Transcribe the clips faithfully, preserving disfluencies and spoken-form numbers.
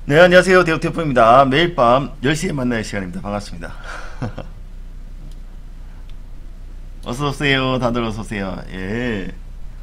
네, 안녕하세요. 대우태프입니다. 매일 밤 열 시에 만나는 시간입니다. 반갑습니다. 어서오세요. 다들 어서오세요. 예.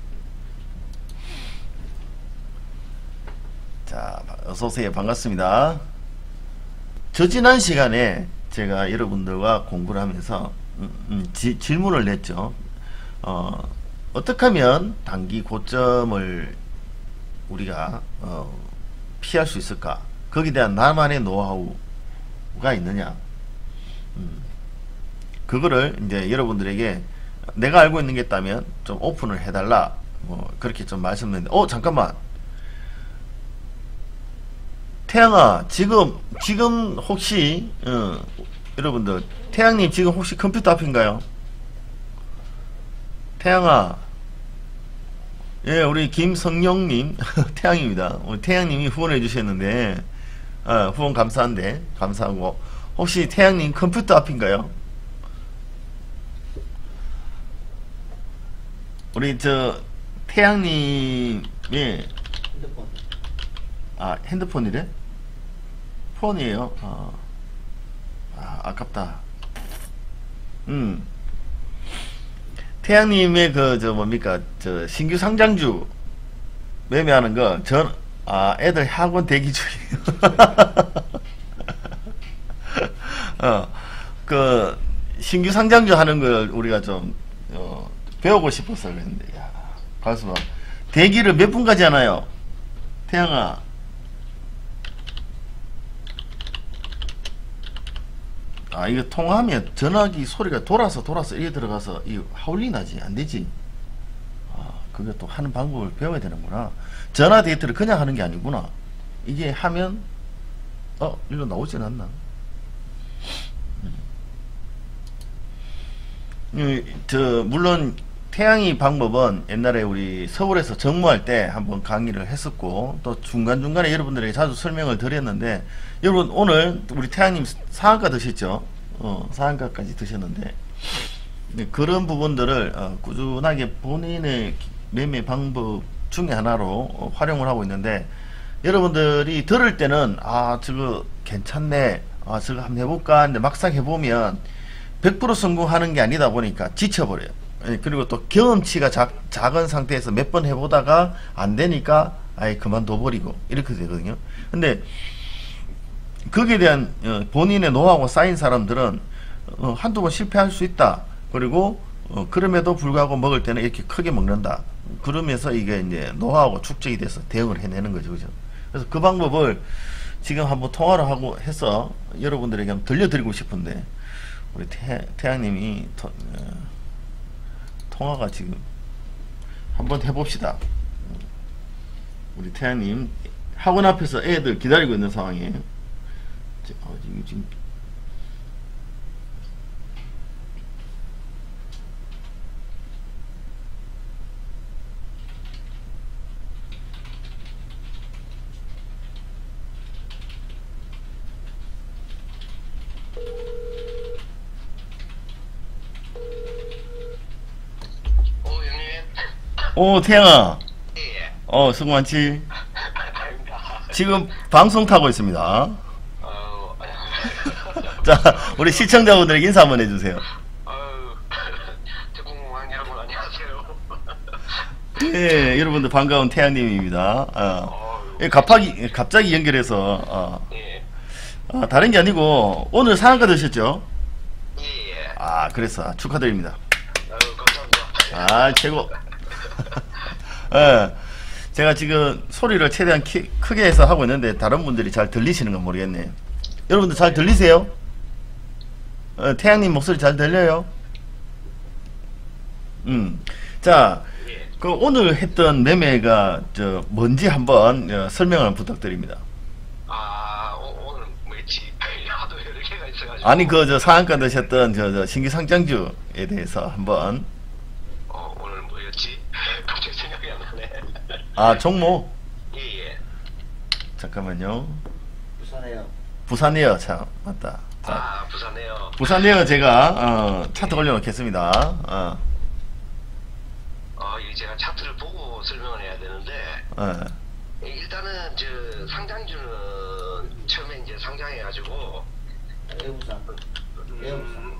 자, 어서오세요. 반갑습니다. 저 지난 시간에 제가 여러분들과 공부를 하면서 음, 음, 지, 질문을 냈죠. 어, 어떻게 하면 단기 고점을 우리가 어, 피할 수 있을까? 거기에 대한 나만의 노하우가 있느냐? 음, 그거를 이제 여러분들에게 내가 알고 있는 게 있다면 좀 오픈을 해달라. 뭐 그렇게 좀 말씀드렸는데, 어 잠깐만. 태양아, 지금 지금 혹시 어, 여러분들 태양님 지금 혹시 컴퓨터 앞인가요? 태양아, 예, 우리 김성영님 태양입니다. 우리 태양님이 후원해 주셨는데 어, 후원 감사한데 감사하고, 혹시 태양님 컴퓨터 앞인가요? 우리 저 태양님의 핸드폰. 아 핸드폰이래? 폰이에요. 아, 아 아깝다. 음 태양님의 그 저 뭡니까 저 신규 상장주 매매하는 거 전 아 애들 학원 대기 중이에요. 어 그 신규 상장주 하는 걸 우리가 좀 어, 배우고 싶어서 그랬는데, 야 가수 대기를 몇 분까지 하나요? 태양아. 아 이거 통화하면 전화기 소리가 돌아서 돌아서 이게 들어가서 이 하울링 나지 안되지. 아 그게 또 하는 방법을 배워야 되는구나. 전화 데이트를 그냥 하는 게 아니구나. 이게 하면 어 이거 나오진 않나. 음. 음, 저 물론 태양이 방법은 옛날에 우리 서울에서 정모할 때 한번 강의를 했었고, 또 중간중간에 여러분들에게 자주 설명을 드렸는데, 여러분 오늘 우리 태양님 상한가 드셨죠? 어, 상한가까지 드셨는데, 네, 그런 부분들을 어, 꾸준하게 본인의 매매 방법 중에 하나로 어, 활용을 하고 있는데, 여러분들이 들을 때는 아 저거 괜찮네, 아 저거 한번 해볼까 근데 막상 해보면 백 퍼센트 성공하는 게 아니다 보니까 지쳐버려요. 그리고 또 경험치가 작, 작은 상태에서 몇 번 해보다가 안 되니까 아예 그만둬버리고 이렇게 되거든요. 근데 거기에 대한 어, 본인의 노하우가 쌓인 사람들은 어, 한두 번 실패할 수 있다. 그리고 어, 그럼에도 불구하고 먹을 때는 이렇게 크게 먹는다. 그러면서 이게 이제 노하우가 축적이 돼서 대응을 해내는 거죠. 그죠? 그래서 그 방법을 지금 한번 통화를 하고 해서 여러분들에게 한번 들려드리고 싶은데, 우리 태, 태양님이 터, 어, 통화가 지금 한번 해봅시다. 우리 태양님 학원 앞에서 애들 기다리고 있는 상황이에요. 어, 지금, 지금 오 태양아, 예. 어 수고 많지? 아닙니다. 지금 방송 타고 있습니다. 어, 자 우리 시청자분들에게 인사 한번 해주세요. 어우, 대공황 여러분 안녕하세요. 예, 여러분들 반가운 태양님입니다. 어, 예, 갑자기 갑자기 연결해서 어, 예, 어, 다른 게 아니고 오늘 상한가 드셨죠? 예, 예. 아 그래서 축하드립니다. 아유, 감사합니다. 아 최고. 예, 제가 지금 소리를 최대한 키, 크게 해서 하고 있는데 다른 분들이 잘 들리시는 건 모르겠네. 여러분들 잘 들리세요? 어, 태양님 목소리 잘 들려요? 음, 자, 예. 그 오늘 했던 매매가 저 뭔지 한번 어, 설명을 부탁드립니다. 아, 오, 오늘 뭐였지? 하도 여러 개가 있어가지고. 아니 그 저 상한가 드셨던 저, 저 신규 상장주에 대해서 한번. 어, 오늘 뭐였지? 갑자기 생각이 안 나네. 아 종목 예, 예. 잠깐만요. 부산에요. 부산이요. 참 맞다. 자, 아, 부산에요. 부산이요. 제가 어, 차트 올려놓겠습니다. 어, 어, 이 제가 차트를 보고 설명을 해야 되는데, 어, 예, 일단은 저 상장주는 처음에 이제 상장해가지고 에어부산. 에어부산. 음,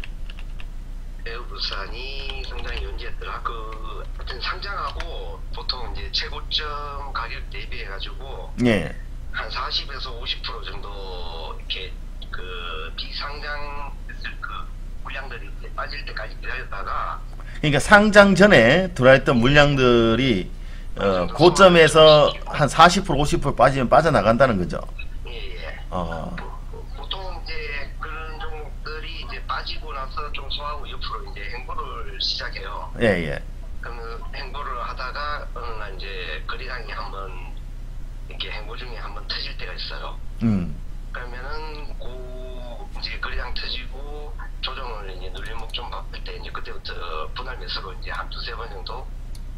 에어부산이 상당히 언제였더라? 그 하여튼 상장하고 보통 이제 최고점 가격 대비해가지고 예. 한 사십에서 오십 퍼센트 정도 이렇게 그 비상장했을 그 물량들이 이제 빠질 때까지 기다렸다가 그러니까 상장 전에 들어있던 물량들이 어, 고점에서 한 사십 퍼센트 오십 퍼센트 빠지면 빠져나간다는 거죠. 예예. 어. 보통 이제 그런 종목들이 이제 빠지고 나서 좀 소화하고 옆으로 이제 행보를 시작해요. 예, 예. 그러면 행보를 하다가 어느 날 이제 거래량이 한번 이렇게 행보 중에 한번 터질 때가 있어요. 음. 그러면은 고 이제 거래량 터지고 조정을 이제 눌림목 좀 바꿀 때 이제 그때부터 분할 매수로 이제 한 두세 번 정도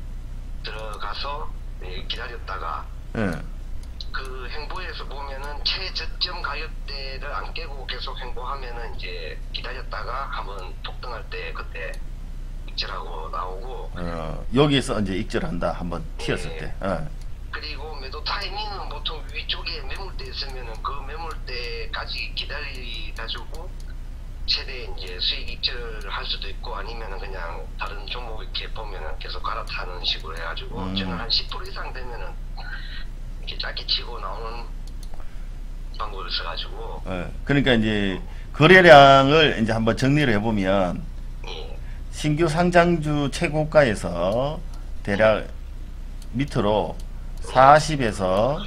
들어가서 예, 기다렸다가 예. 그 행보에서 보면은 최저점 가격대를 안 깨고 계속 행보하면은 이제 기다렸다가 한번 폭등할 때 그때 익절하고 나오고 어, 여기서 이제 익절한다. 한번 튀었을 예. 때. 어. 그리고 매도 타이밍은 보통 위쪽에 매물대 있으면은 그 매물대까지 기다려가지고 최대 이제 수익 익절할 수도 있고 아니면은 그냥 다른 종목 이렇게 보면은 계속 갈아타는 식으로 해가지고 음. 저는 한 십 퍼센트 이상 되면은 이렇게 짧게 치고 나오는 방법을 써가지고 예. 그러니까 이제 거래량을 이제 한번 정리를 해보면 예, 신규 상장주 최고가에서 대략 밑으로 사십에서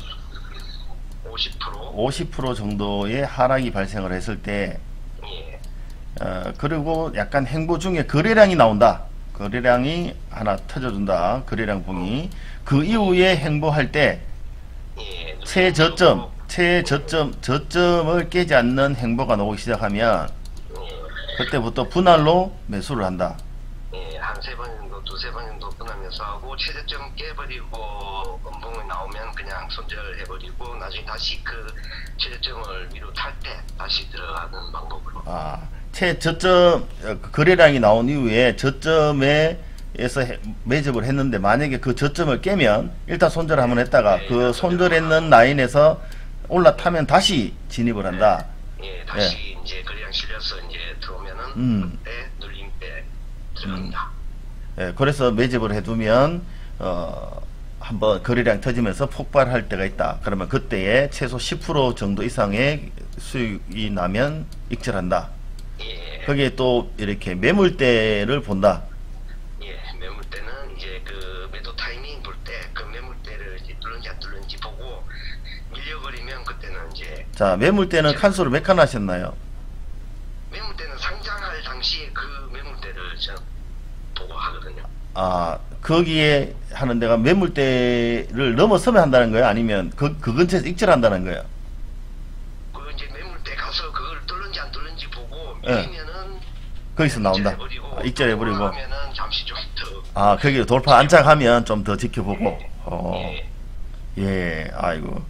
오십 퍼센트 오십 퍼센트 정도의 하락이 발생을 했을 때 예, 어, 그리고 약간 행보 중에 거래량이 나온다. 거래량이 하나 터져준다. 거래량 봉이. 그 이후에 행보할 때 예, 최저점, 최저점, 저점을 깨지 않는 행보가 나오기 시작하면 예, 그때부터 분할로 매수를 한다. 예, 한 세 번 정도, 두세 번 정도 분하면서 하고, 최저점 깨버리고, 음봉이 나오면 그냥 손절해버리고, 나중에 다시 그 최저점을 위로 탈 때 다시 들어가는 방법으로. 아, 최저점, 어, 거래량이 나온 이후에 저점에 에서 해- 매집을 했는데 만약에 그 저점을 깨면 일단 손절을 한번 했다가 네, 그 손절했는 라인에서 올라타면 다시 진입을 한다. 예, 다시 이제 거래량 실려서 이제 들어오면은, 음. 그때 눌림배 들어간다. 예, 그래서 매집을 해두면 어, 한번 거래량 터지면서 폭발할 때가 있다. 그러면 그때에 최소 십 퍼센트 정도 이상의 수익이 나면 익절한다. 예, 거기에 또 이렇게 매물대를 본다. 예, 매물대는 이제 그 매도 타이밍 볼 때 그 매물대를 이제 뚫는지 안 뚫는지 보고 밀려버리면 그때는 이제 자, 매물대는 칸수를 몇 칸 하셨나요? 매물대는 상장할 당시에 그 매물대를 저 보고 하거든요. 아, 거기에 하는 데가 매물대를 넘어서면 한다는 거예요? 아니면 그, 그 근처에서 익절한다는 거예요? 그 이제 매물대 가서 그걸 뚫는지 안 뚫는지 보고 예. 밀리면은 거기서 나온다. 익절해버리고, 아, 익절해버리고. 하면은 잠시 좀 더. 아, 거기 돌파 안착하면 좀 더 지켜보고. 어, 예. 예, 아이고.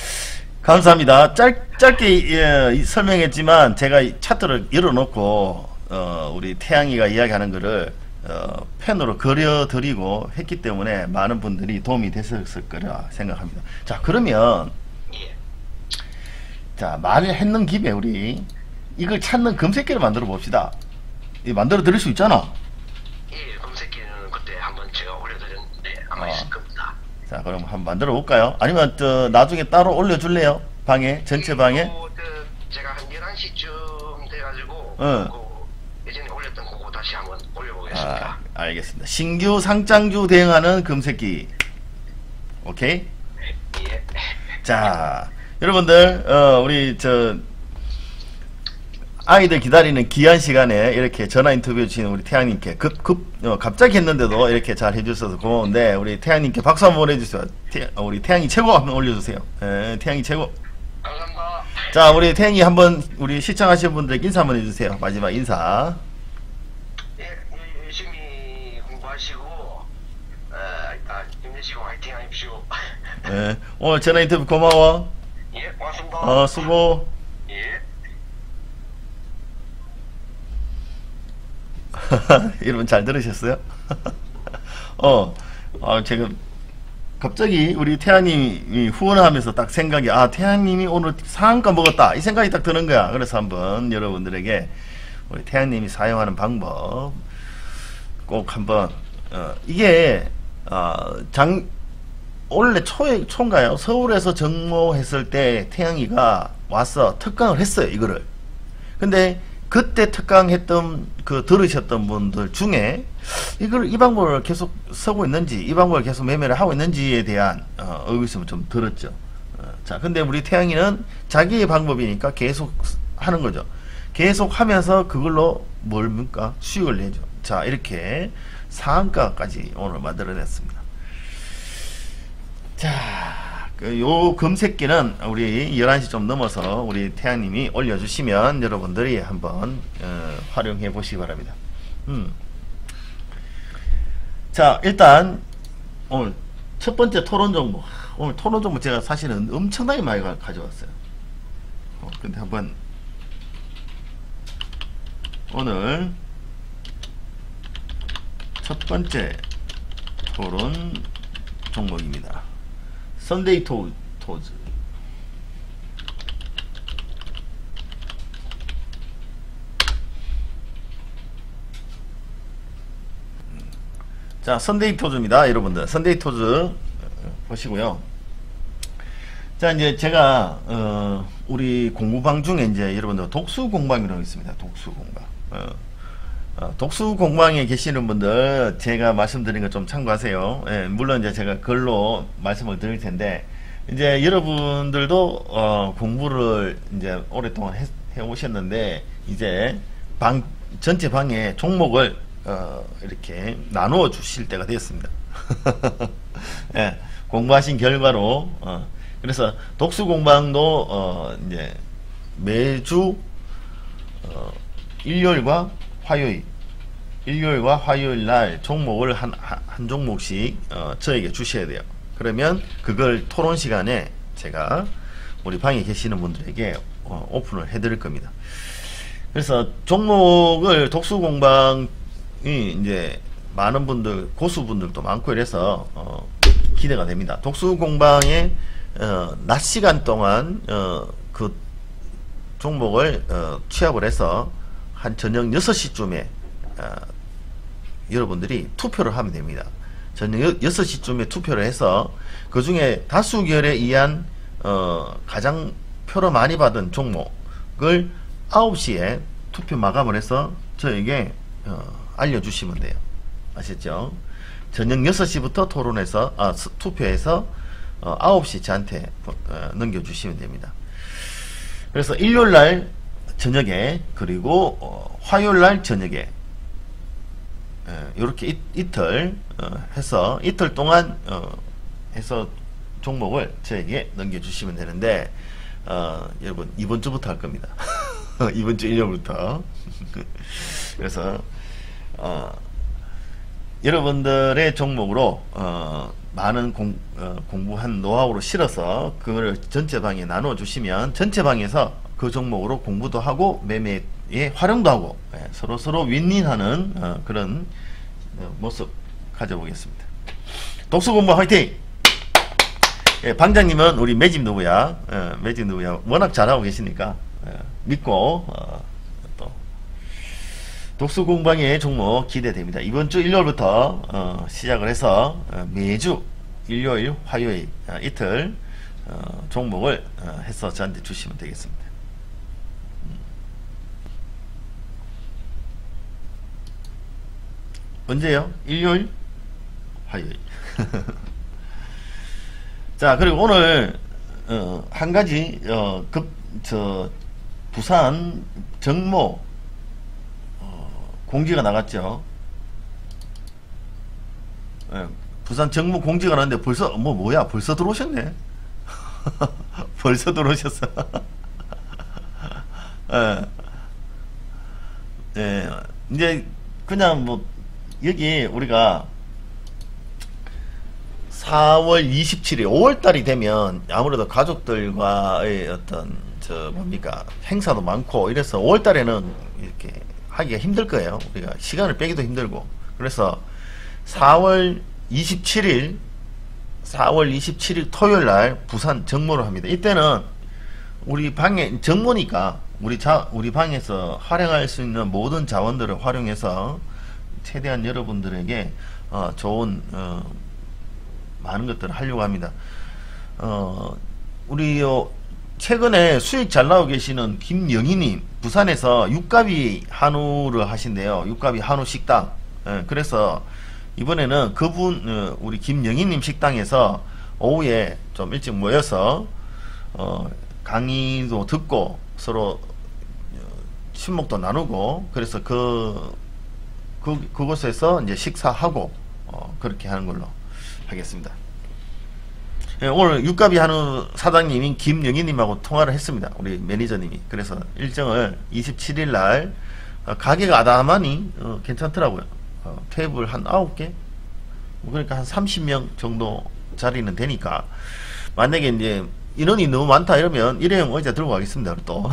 감사합니다. 짧, 짧게 예, 이- 설명했지만 제가 이 차트를 열어놓고 어, 우리 태양이가 이야기하는 거를 어, 펜으로 그려드리고 했기 때문에 많은 분들이 도움이 됐을 거라 생각합니다. 자, 그러면 예. 자, 말을 했는 김에 우리 이걸 찾는 검색기를 만들어 봅시다. 이 만들어 드릴 수 있잖아. 예, 검색기는 그때 한번 제가 올려드렸는데 아마 아. 있을 겁니다. 자, 그럼 한번 만들어 볼까요? 아니면 저 나중에 따로 올려줄래요? 방에 전체 방에? 그리고 그 제가 한 열한 시쯤 돼가지고 응. 그 예전에 올렸던 그거 다시 한번 올려보겠습니다. 아, 알겠습니다. 신규 상장주 대응하는 검색기. 오케이? 예. 자, 여러분들, 어, 우리 저 아이들 기다리는 귀한 시간에 이렇게 전화 인터뷰 주신 우리 태양님께 급, 급, 어, 갑자기 했는데도 이렇게 잘 해주셔서 고마운데 우리 태양님께 박수 한번 해주세요. 태, 어, 우리 태양이 최고 한번 올려주세요. 예, 태양이 최고. 감사합니다. 자, 우리 태양이 한번 우리 시청하시는 분들에게 인사 한번 해주세요. 마지막 인사. 예, 예, 열심히 공부하시고 어, 일단 힘내시고 화이팅 하십시오. 예, 오늘 전화 인터뷰 고마워. 예, 고맙습니다. 어, 수고. 예. 여러분 잘 들으셨어요? 어, 어, 지금 갑자기 우리 태양님이 후원하면서 딱 생각이, 아, 태양님이 오늘 상한가 먹었다, 이 생각이 딱 드는 거야. 그래서 한번 여러분들에게 우리 태양님이 사용하는 방법 꼭 한번, 어, 이게 어, 장 원래 초에 초인가요? 서울에서 정모했을 때 태양이가 와서 특강을 했어요, 이거를. 근데 그때 특강했던 그 들으셨던 분들 중에 이걸 이 방법을 계속 쓰고 있는지, 이 방법을 계속 매매를 하고 있는지에 대한 어, 의구심을 좀 들었죠. 어, 자, 근데 우리 태양이는 자기의 방법이니까 계속 하는 거죠. 계속 하면서 그걸로 뭘입니까? 수익을 내죠. 자, 이렇게 상한가까지 오늘 만들어냈습니다. 자, 그 요 금색기는 우리 열한 시 좀 넘어서 우리 태양님이 올려주시면 여러분들이 한번 어, 활용해 보시기 바랍니다. 음. 자, 일단 오늘 첫 번째 토론 정보, 오늘 토론 정보 제가 사실은 엄청나게 많이 가, 가져왔어요. 어, 근데 한번 오늘 첫 번째 토론 종목입니다. 선데이 토, 토즈. 자, 선데이 토즈입니다. 여러분들. 선데이 토즈 보시고요. 자, 이제 제가, 어, 우리 공부방 중에 이제 여러분들 독수 공방이라고 있습니다. 독수 공방. 어, 어, 독수 공방에 계시는 분들 제가 말씀드린 거 좀 참고하세요. 예, 물론 이제 제가 글로 말씀을 드릴 텐데, 이제 여러분들도 어, 공부를 이제 오랫동안 해, 해 오셨는데, 이제 방 전체 방에 종목을 어, 이렇게 나누어 주실 때가 되었습니다. 예, 공부하신 결과로 어, 그래서 독수 공방도 어, 이제 매주 어, 일요일과 화요일, 일요일과 화요일 날 종목을 한, 한, 한 종목씩 어, 저에게 주셔야 돼요. 그러면 그걸 토론 시간에 제가 우리 방에 계시는 분들에게 어, 오픈을 해드릴 겁니다. 그래서 종목을 독수 공방이 이제 많은 분들, 고수분들도 많고 이래서 어, 기대가 됩니다. 독수 공방에 어, 낮 시간 동안 어, 그 종목을 어, 취합을 해서 한 저녁 여섯 시쯤에 어, 여러분들이 투표를 하면 됩니다. 저녁 여섯 시쯤에 투표를 해서 그 중에 다수결에 의한 어, 가장 표를 많이 받은 종목을 아홉 시에 투표 마감을 해서 저에게 어, 알려주시면 돼요. 아셨죠? 저녁 여섯 시부터 토론해서 아, 투표해서 어, 아홉 시 저한테 어, 넘겨주시면 됩니다. 그래서 일요일날 저녁에, 그리고 어, 화요일날 저녁에 이렇게 이, 이틀 어, 해서 이틀 동안 어, 해서 종목을 저에게 넘겨주시면 되는데, 어, 여러분 이번 주부터 할 겁니다. 이번 주 일요일부터. 그래서 어, 여러분들의 종목으로 어, 많은 공, 어, 공부한 노하우로 실어서 그걸 전체 방에 나누어 주시면 전체 방에서 그 종목으로 공부도 하고 매매에 활용도 하고, 예, 서로 서로 윈윈하는 어, 그런 어, 모습 가져보겠습니다. 독수 공부 화이팅! 예, 방장님은 우리 매집 누구야? 예, 매집 누구야? 워낙 잘하고 계시니까 예, 믿고 어, 또 독수 공방의 종목 기대됩니다. 이번 주 일요일부터 어, 시작을 해서 어, 매주 일요일, 화요일 어, 이틀 어, 종목을 어, 해서 저한테 주시면 되겠습니다. 음. 언제요? 일요일, 화요일. 자, 그리고 오늘 어, 한 가지 어, 급, 저, 부산 정모 어, 공지가 나갔죠. 예, 부산 정모 공지가 나왔는데 벌써 뭐 뭐야 벌써 들어오셨네. 벌써 들어오셨어. 예. 예, 이제 그냥 뭐 여기 우리가 사월 이십칠일 오월달이 되면 아무래도 가족들과의 어떤 저 뭡니까 행사도 많고 이래서 오월달에는 이렇게 하기가 힘들 거예요. 우리가 시간을 빼기도 힘들고. 그래서 사월 이십칠일 사월 이십칠일 토요일날 부산 정모를 합니다. 이때는 우리 방에 정모니까 우리 자 우리 방에서 활용할 수 있는 모든 자원들을 활용해서 최대한 여러분들에게 어, 좋은 어, 많은 것들을 하려고 합니다. 어, 우리 요 최근에 수익 잘 나오고 계시는 김영희님, 부산에서 육갑이 한우를 하신대요. 육갑이 한우 식당. 예, 그래서 이번에는 그분 어, 우리 김영희님 식당에서 오후에 좀 일찍 모여서 어, 강의도 듣고 서로 친목도 나누고, 그래서 그, 그 그곳에서 이제 식사하고 어, 그렇게 하는 걸로 하겠습니다. 예, 오늘 육갑이 한우 사장님인 김영희님하고 통화를 했습니다. 우리 매니저님이. 그래서 일정을 이십칠일날 어, 가게가 아담하니 어, 괜찮더라고요. 어, 테이블 한 아홉 개? 그러니까 한 삼십 명 정도 자리는 되니까, 만약에 이제 인원이 너무 많다 이러면 일회용 의자 들고 가겠습니다. 또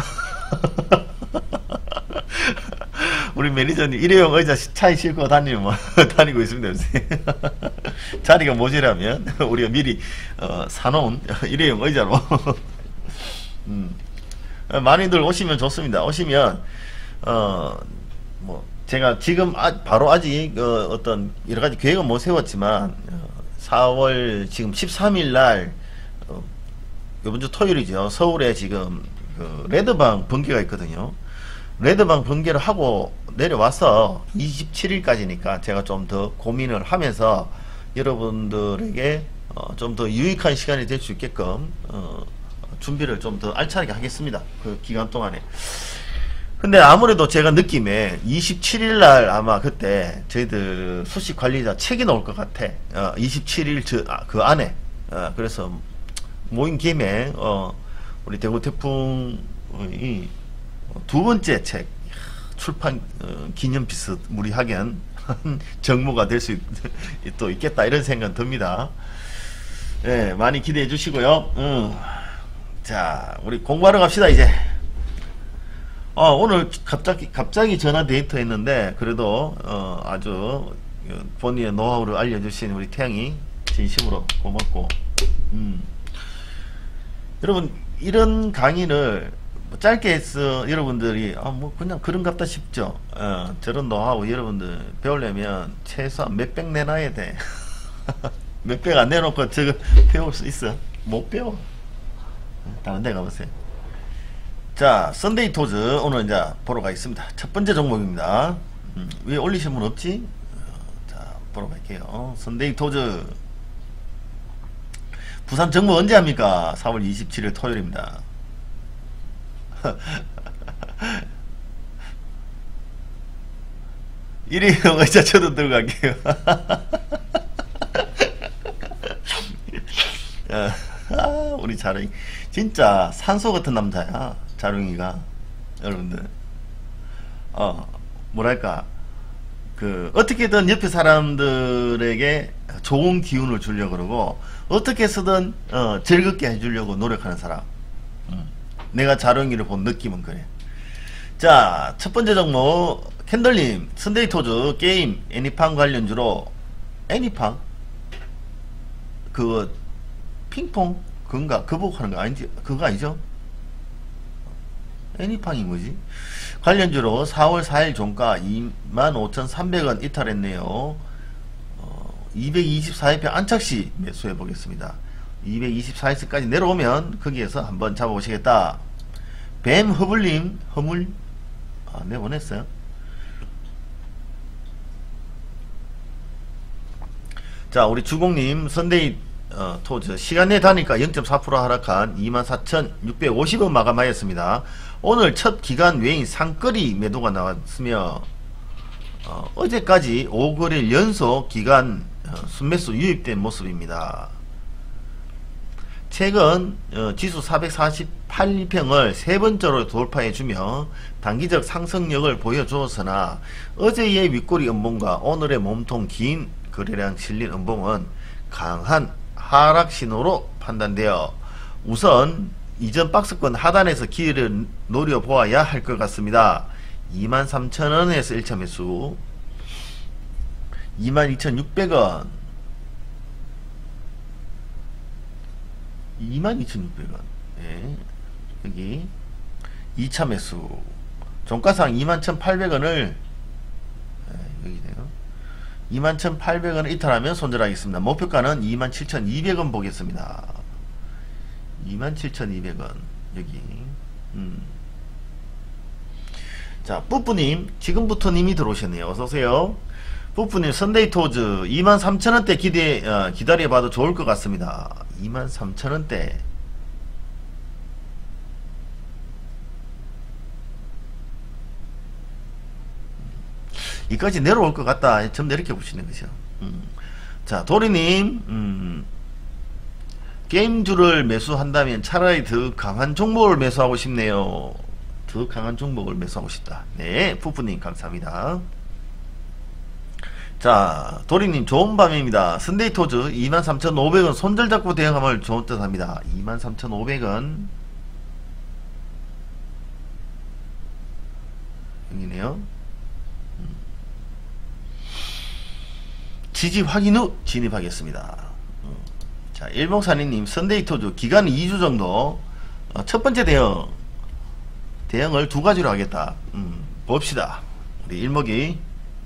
우리 매니저님 일회용 의자 차에 싣고 다니면 다니고 있습니다. 요새. 자리가 모자라면 우리가 미리 어, 사놓은 일회용 의자로 음. 많이들 오시면 좋습니다. 오시면 어, 뭐 제가 지금 아, 바로 아직 어, 어떤 여러가지 계획은 못 세웠지만 어, 사월 지금 십삼일날 어, 이번주 토요일이죠. 서울에 지금 그 레드방 번개가 있거든요. 레드방 번개를 하고 내려와서 이십칠일까지니까 제가 좀 더 고민을 하면서 여러분들에게 어 좀 더 유익한 시간이 될 수 있게끔 어 준비를 좀 더 알차게 하겠습니다. 그 기간 동안에. 근데 아무래도 제가 느낌에 이십칠일날 아마 그때 저희들 수식 관리자 책이 나올 것 같아. 어 이십칠일 저, 아, 그 안에. 어 그래서 모인 김에 어 우리 대구 태풍이 두 번째 책 출판 어, 기념 비슷 무리하겐 정모가 될 수 또 있겠다 이런 생각 듭니다. 예, 네, 많이 기대해 주시고요. 음. 자, 우리 공부하러 갑시다 이제. 어, 오늘 갑자기 갑자기 전화 데이트 했는데 그래도 어, 아주 본인의 노하우를 알려주신 우리 태양이 진심으로 고맙고. 음. 여러분 이런 강의를 짧게 해서 여러분들이 아 뭐 그냥 그런갑다 싶죠. 어, 저런 노하우 여러분들 배우려면 최소한 몇백 내놔야 돼. 몇백 안 내놓고 저거 배울 수 있어? 못 배워. 다른 데 가보세요. 자, 썬데이 토즈 오늘 이제 보러 가겠습니다. 첫 번째 종목입니다. 음, 위에 올리신 분 없지? 어, 자, 보러 갈게요. 썬데이 토즈 부산 정모 언제 합니까? 사월 이십칠일 토요일입니다. 일회용 의자 저도 들어갈게요. 아, 우리 자룡이 진짜 산소 같은 남자야. 자룡이가 여러분들 어 뭐랄까 그 어떻게든 옆에 사람들에게 좋은 기운을 주려고 그러고 어떻게 쓰든 어, 즐겁게 해주려고 노력하는 사람. 음. 내가 자룡이를 본 느낌은 그래. 자, 첫 번째 종목 캔들님 썬데이 토즈 게임 애니팡 관련주로. 애니팡? 그거 핑퐁? 그건가? 그거 보고 하는 거 아닌지? 그거 아니죠? 애니팡이 뭐지? 관련주로 사월 사일 종가 이만 오천삼백 원 이탈했네요. 어, 이백이십사일표 안착시 매수해 보겠습니다. 이백이십사일까지 내려오면 거기에서 한번 잡아보시겠다. 뱀 허물님 허물 아, 내보냈어요. 자, 우리 주공님 썬데이 어, 토즈 시간 내 다니까 영 점 사 퍼센트 하락한 이만 사천육백오십 원 마감하였습니다. 오늘 첫 기간 외인 상거리 매도가 나왔으며 어, 어제까지 오 거래일 연속 기간 어, 순매수 유입된 모습입니다. 최근 어, 지수 사백사십팔 평을 세 번째로 돌파해주며 단기적 상승력을 보여주었으나 어제의 윗꼬리 음봉과 오늘의 몸통 긴 거래량 실린 음봉은 강한 하락 신호로 판단되어 우선 이전 박스권 하단에서 기회를 노려보아야 할 것 같습니다. 이만 삼천 원에서 일 차 매수, 이만 이천육백 원, 이만 이천육백 원. 예. 여기 이 차 매수. 종가상 이만 천팔백 원을 예, 여기네요. 이만 천팔백 원을 이탈하면 손절하겠습니다. 목표가는 이만 칠천이백 원 보겠습니다. 이만 칠천이백 원. 여기. 음. 자, 뿌뿌님, 지금부터 님이 들어오셨네요. 어서오세요. 뿌뿌님, 선데이토즈 이만 삼천 원대 기대, 어, 기다려봐도 좋을 것 같습니다. 이만 삼천 원대. 이까지 내려올 것 같다. 좀 이렇게 보시는 거죠. 음. 자, 도리님, 음. 게임주를 매수한다면 차라리 더 강한 종목을 매수하고 싶네요. 더 강한 종목을 매수하고 싶다. 네, 푸푸님 감사합니다. 자, 도리님 좋은 밤입니다. 선데이토즈 이만 삼천오백 원 손절 잡고 대응하면 좋은 듯 합니다. 이만 삼천오백 원. 여기네요. 음. 지지 확인 후 진입하겠습니다. 음. 자, 일목사님님 선데이토즈 기간 이 주 정도. 어, 첫 번째 대응. 대응을 두 가지로 하겠다. 음, 봅시다. 우리 일목이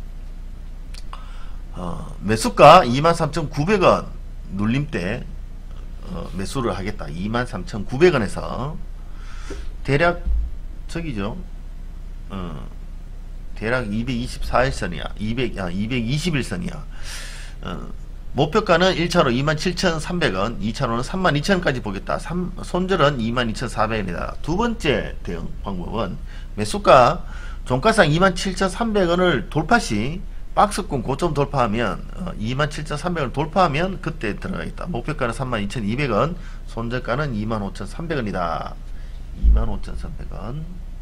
어, 매수가 이만 삼천구백 원 눌림대 어, 매수를 하겠다. 이만 삼천구백 원에서 대략 저기죠. 어, 대략 이백이십사 일선이야. 이백, 아, 이백이십 일선이야. 어, 목표가는 일 차로 이만 칠천삼백 원, 이 차로는 삼만 이천 원까지 보겠다. 삼, 손절은 이만 이천사백 원이다. 두 번째 대응 방법은 매수가 종가상 이만 칠천삼백 원을 돌파시 박스권 고점 돌파하면 어, 이만 칠천삼백 원을 돌파하면 그때 들어가겠다. 목표가는 삼만 이천이백 원, 손절가는 이만 오천삼백 원이다. 이만 오천삼백 원.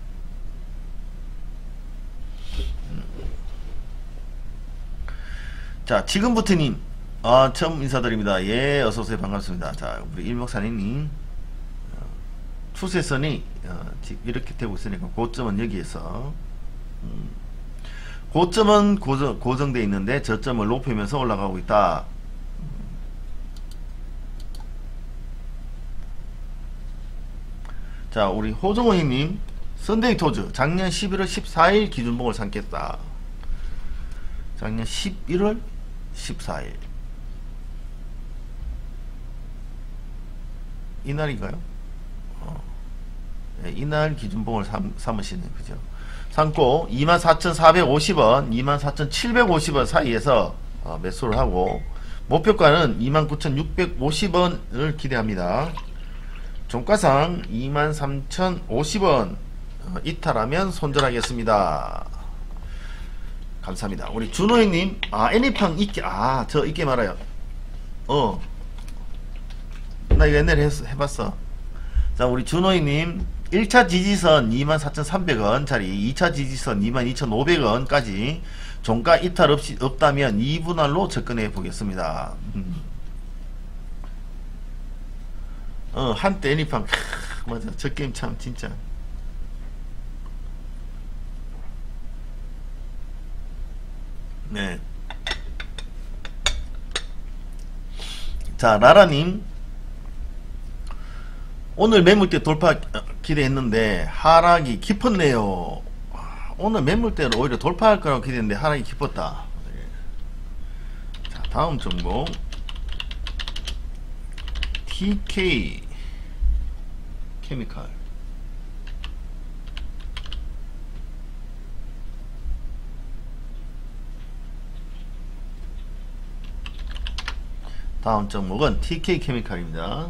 음. 자, 지금부터님 아, 처음 인사드립니다. 예, 어서오세요. 반갑습니다. 자, 우리 일목사님 어, 추세선이 어, 이렇게 되고 있으니까 고점은 여기에서 음, 고점은 고정, 고정되어 있는데 저점을 높이면서 올라가고 있다. 자, 우리 호정호님 선데이토즈 작년 십일월 십사일 기준봉을 삼겠다. 작년 십일월 십사일 이날인가요? 어. 네, 이날 기준봉을 삼, 삼으시는 그죠? 삼고 이만 사천사백오십 원, 이만 사천칠백오십 원 사이에서 어, 매수를 하고 목표가는 이만 구천육백오십 원을 기대합니다. 종가상 이만 삼천오십 원 어, 이탈하면 손절하겠습니다. 감사합니다. 우리 준호이님, 아, 애니팡 있게, 아, 저 있게 말아요. 어. 나 이거 옛날에 했, 해봤어. 자, 우리 준호이님, 일 차 지지선 이만 사천삼백 원짜리, 이 차 지지선 이만 이천오백 원까지 종가 이탈 없이, 없다면 이 분할로 접근해 보겠습니다. 음. 어, 한때 애니팡, 크, 맞아. 저 게임 참, 진짜. 네. 자, 라라님. 오늘 매물대 돌파 기대했는데 하락이 깊었네요. 오늘 매물대를 오히려 돌파할 거라고 기대했는데 하락이 깊었다. 자, 다음 종목 티케이 케미칼. 다음 종목은 티케이 케미칼입니다.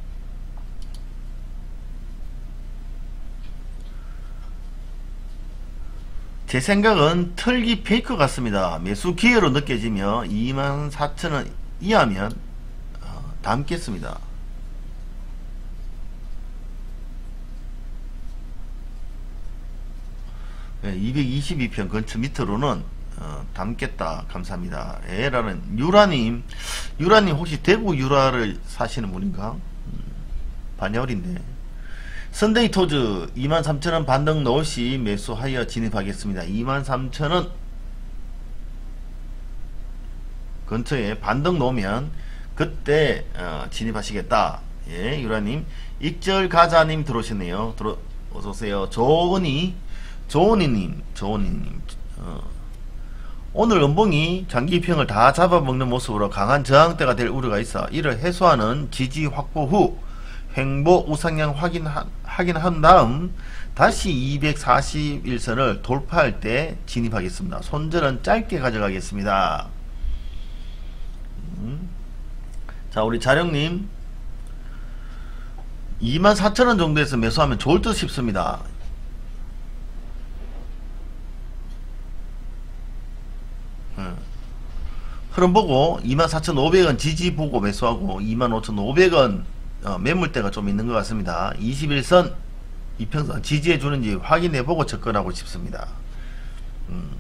제 생각은 털기 페이크 같습니다. 매수 기회로 느껴지며 이만 사천 원 이하면 어, 담겠습니다. 네, 이백이십이 편 근처 밑으로는 어, 담겠다. 감사합니다. 에라는 유라님, 유라님 혹시 대구 유라를 사시는 분인가? 음, 반야월인데. 선데이토즈 이만 삼천 원 반등 넣으시 매수하여 진입하겠습니다. 이만 삼천 원 근처에 반등 놓으면 그때 어, 진입하시겠다. 예, 유라님. 익절가자님 들어오시네요. 들어, 어서오세요. 조은이, 조은이님, 조은이님. 어. 오늘 음봉이 장기평을 다 잡아먹는 모습으로 강한 저항대가 될 우려가 있어 이를 해소하는 지지 확보 후 횡보 우상향 확인, 확인한 다음 다시 이백사십일 선을 돌파할 때 진입하겠습니다. 손절은 짧게 가져가겠습니다. 음. 자, 우리 자령님 이만 사천 원 정도에서 매수하면 좋을 듯 싶습니다. 음. 흐름 보고 이만 사천오백 원 지지 보고 매수하고 이만 오천오백 원 어, 매물대가 좀 있는 것 같습니다. 이십일 선 이평선 지지해 주는지 확인해 보고 접근하고 싶습니다. 음.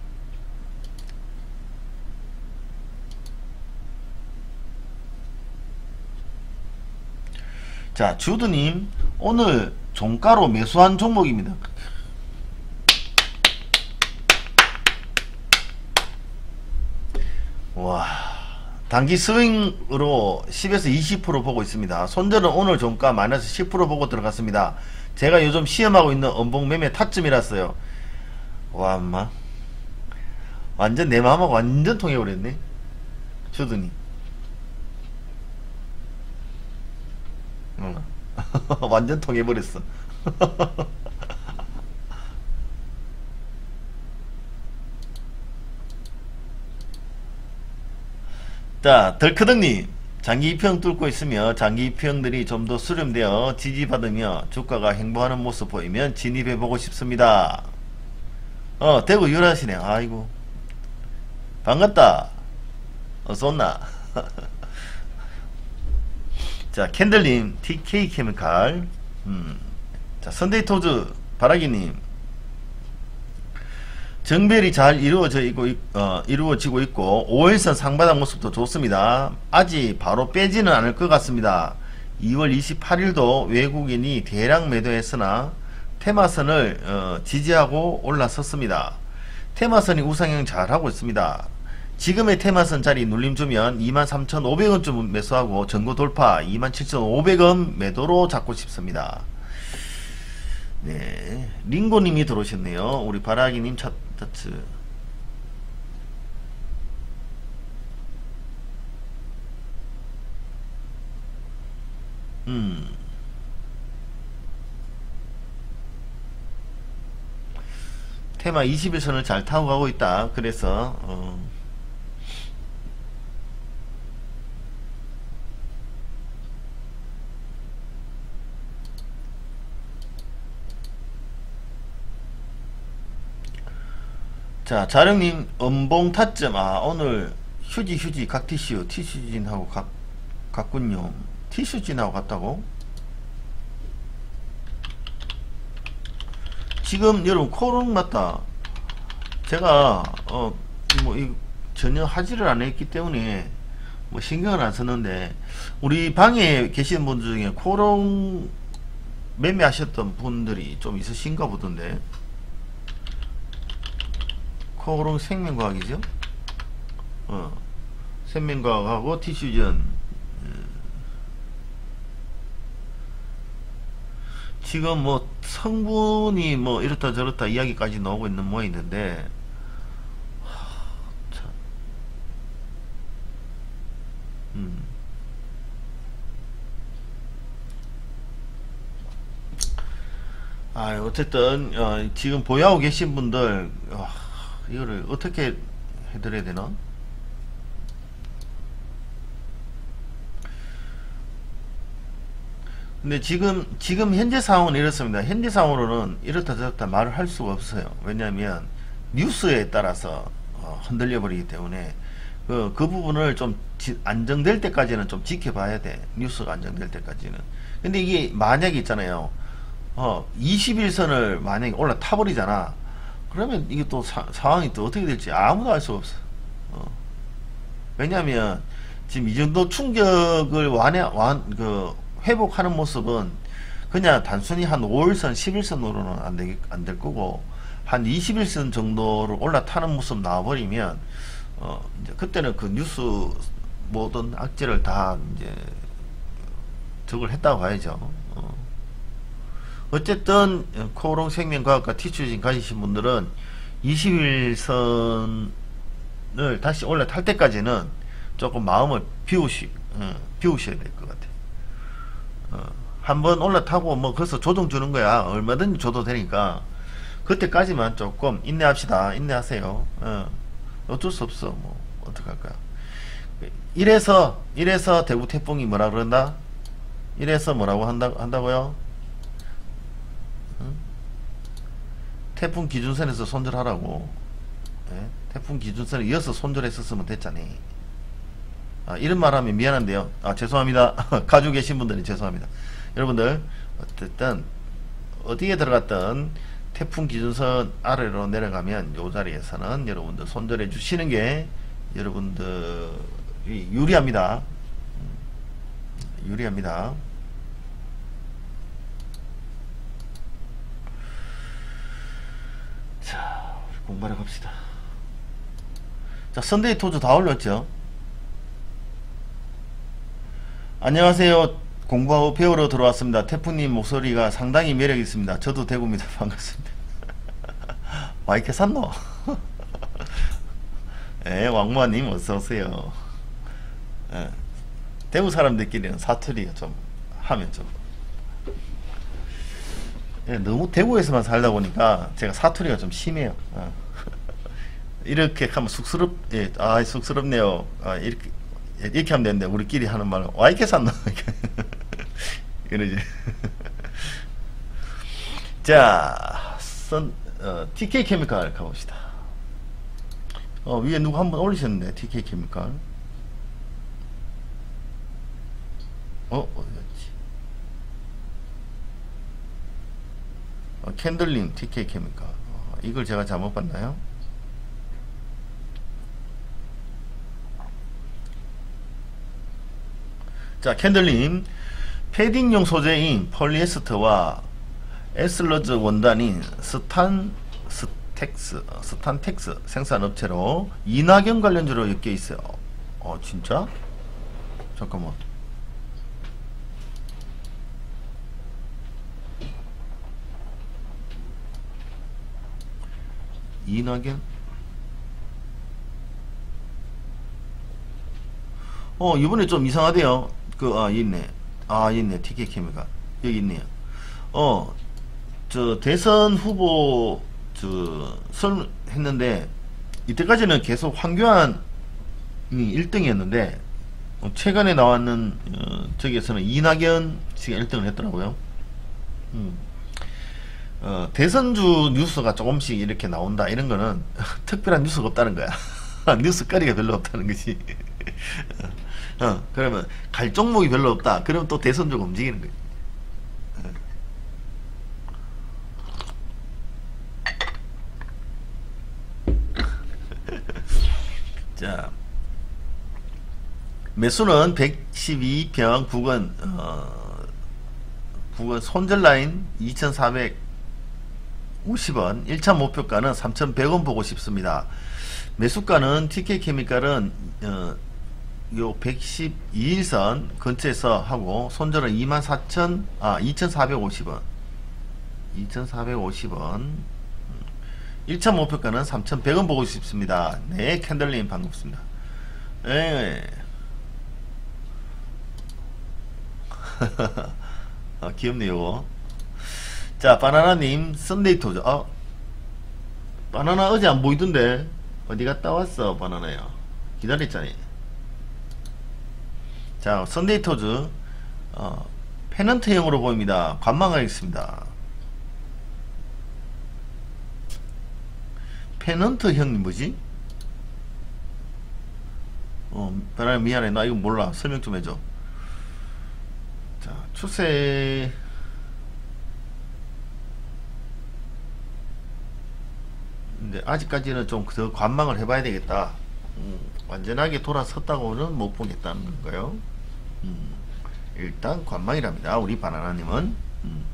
자, 주드님 오늘 종가로 매수한 종목입니다. 와, 단기 스윙으로 십에서 이십 퍼센트 보고 있습니다. 손절은 오늘 종가 마이너스 십 퍼센트 보고 들어갔습니다. 제가 요즘 시험하고 있는 음봉 매매 타점이랐어요. 와, 엄마 완전 내 마음하고 완전 통해버렸네. 주드님. 어. 완전 통해버렸어. 자, 덜크덕님 장기 이평 뚫고 있으며 장기 이평들이 좀 더 수렴되어 지지받으며 주가가 행보하는 모습 보이면 진입해보고 싶습니다. 어, 대구 유라시네. 아이고 반갑다. 어서온나. 자, 캔들님 티케이 케미칼. 음. 자, 선데이토즈 바라기님 정별이 잘 이루어져 있고, 어, 이루어지고 있고 오일선 상바닥 모습도 좋습니다. 아직 바로 빼지는 않을 것 같습니다. 이월 이십팔일도 외국인이 대량 매도했으나 테마선을 어, 지지하고 올라섰습니다. 테마선이 우상향 잘하고 있습니다. 지금의 테마선 자리 눌림 주면 이만 삼천오백 원쯤 매수하고 전고 돌파 이만 칠천오백 원 매도로 잡고 싶습니다. 네, 링고님이 들어오셨네요. 우리 바라기님 차, 차트. 음. 테마 이십일 선을 잘 타고 가고 있다. 그래서 어. 자, 자령님 음봉 타점. 아, 오늘 휴지 휴지 각티슈 티슈진하고 각, 같군요. 티슈진하고 같다고? 지금 여러분 코롱 맞다. 제가 어 뭐 이 전혀 하지를 안 했기 때문에 뭐 신경을 안 썼는데 우리 방에 계시는 분들 중에 코롱 매매하셨던 분들이 좀 있으신가 보던데. 코롱 생명과학이죠. 어, 생명과학하고 티슈전. 지금 뭐 성분이 뭐 이렇다 저렇다 이야기까지 나오고 있는 모양인데, 참. 음. 아, 어쨌든 어, 지금 보유하고 계신 분들. 어, 이거를 어떻게 해드려야 되나? 근데 지금 지금 현재 상황은 이렇습니다. 현재 상황으로는 이렇다 저렇다 말을 할 수가 없어요. 왜냐하면 뉴스에 따라서 어, 흔들려 버리기 때문에 그, 그 부분을 좀 지, 안정될 때까지는 좀 지켜봐야 돼. 뉴스가 안정될 때까지는. 근데 이게 만약에 있잖아요. 어, 이십일 선을 만약에 올라타 버리잖아. 그러면 이게 또 사, 상황이 또 어떻게 될지 아무도 알 수가 없어. 어. 왜냐하면 지금 이 정도 충격을 완해, 완, 그, 회복하는 모습은 그냥 단순히 한 오일선, 십일선으로는 안 되, 안 될 거고, 한 이십일선 정도를 올라타는 모습 나와버리면, 어, 이제 그때는 그 뉴스 모든 악재를 다 이제 저걸 했다고 봐야죠. 어. 어쨌든 코오롱 생명과학과 티추진 가지신 분들은 이십 일선을 다시 올라탈 때까지는 조금 마음을 비우시, 어, 비우셔야 될 것 같아요. 어, 한번 올라타고 뭐 그래서 조정 주는 거야. 얼마든지 줘도 되니까 그때까지만 조금 인내합시다. 인내하세요. 어, 어쩔 수 없어. 뭐 어떡할까요? 이래서 이래서 대구 태풍이 뭐라 그런다? 이래서 뭐라고 한다, 한다고요? 응? 태풍 기준선에서 손절하라고. 예? 태풍 기준선에 이어서 손절했었으면 됐잖니. 아, 이런 말 하면 미안한데요. 아, 죄송합니다. 가지고 계신 분들이 죄송합니다. 여러분들, 어쨌든, 어디에 들어갔든 태풍 기준선 아래로 내려가면 요 자리에서는 여러분들 손절해 주시는 게 여러분들이 유리합니다. 유리합니다. 자, 공부하러 갑시다. 자, 선데이 토즈 다 올렸죠? 안녕하세요. 공부하고 배우러 들어왔습니다. 태풍님 목소리가 상당히 매력 있습니다. 저도 대구입니다. 반갑습니다. 와, 이렇게 샀노? 예, 왕무아님 어서오세요. 예, 대구 사람들끼리는 사투리가 좀 하면 좀 예, 너무 대구에서만 살다 보니까 제가 사투리가 좀 심해요. 어. 이렇게 하면 쑥스럽, 예, 아, 쑥스럽네요. 아, 이렇게 이렇게 하면 되는데 우리끼리 하는 말은 와, 이렇게 샀나? 이러지. 자, 선, 어, 티케이 케미칼 가봅시다. 어, 위에 누구 한번 올리셨는데, 티케이 케미칼. 어, 어디였지? 어, 캔들님, 티케이 케미칼. 어, 이걸 제가 잘못 봤나요? 자, 캔들님, 패딩용 소재인 폴리에스터와 에슬러즈 원단인 스탄 스텍스 스탄텍스 생산업체로 이낙연 관련주로 엮여 있어요. 어, 진짜? 잠깐만. 이낙연? 어, 이번에 좀 이상하대요. 그, 아, 있네. 아, 있네. 티케이 케미가. 여기 있네요. 어, 저, 대선 후보, 저, 설, 했는데, 이때까지는 계속 황교안이 일 등이었는데, 어, 최근에 나왔는, 어, 저기에서는 이낙연 씨가 일 등을 했더라고요. 음. 어, 대선주 뉴스가 조금씩 이렇게 나온다. 이런 거는 특별한 뉴스가 없다는 거야. 뉴스거리가 별로 없다는 거지. 어, 그러면 갈 종목이 별로 없다. 그러면 또 대선주가 움직이는 거지. 자, 매수는 백십이 평 부근, 어, 부근 손절라인 이천사백오십 원, 일 차 목표가는 삼천백 원 보고 싶습니다. 매수가는 티케이 케미칼은 어, 요 백십이 일선 근처에서 하고, 손절은 이만 사천, 아, 이천사백오십 원. 이천사백오십 원. 일 차 목표가는 삼천백 원 보고 싶습니다. 네, 캔들님 반갑습니다. 예. 아, 귀엽네요. 자, 바나나님, 썬데이 토즈. 어? 바나나 어제 안 보이던데? 어디 갔다 왔어, 바나나야? 기다렸잖니. 자, 썬데이 토즈, 어, 페넌트형으로 보입니다. 관망하겠습니다. 페넌트형이 뭐지? 어, 바나나 미안해. 나 이거 몰라. 설명 좀 해줘. 자, 추세. 근데 아직까지는 좀 더 관망을 해봐야 되겠다. 음, 완전하게 돌아섰다고는 못 보겠다는 거예요. 음, 일단 관망이랍니다. 우리 바나나님은. 음.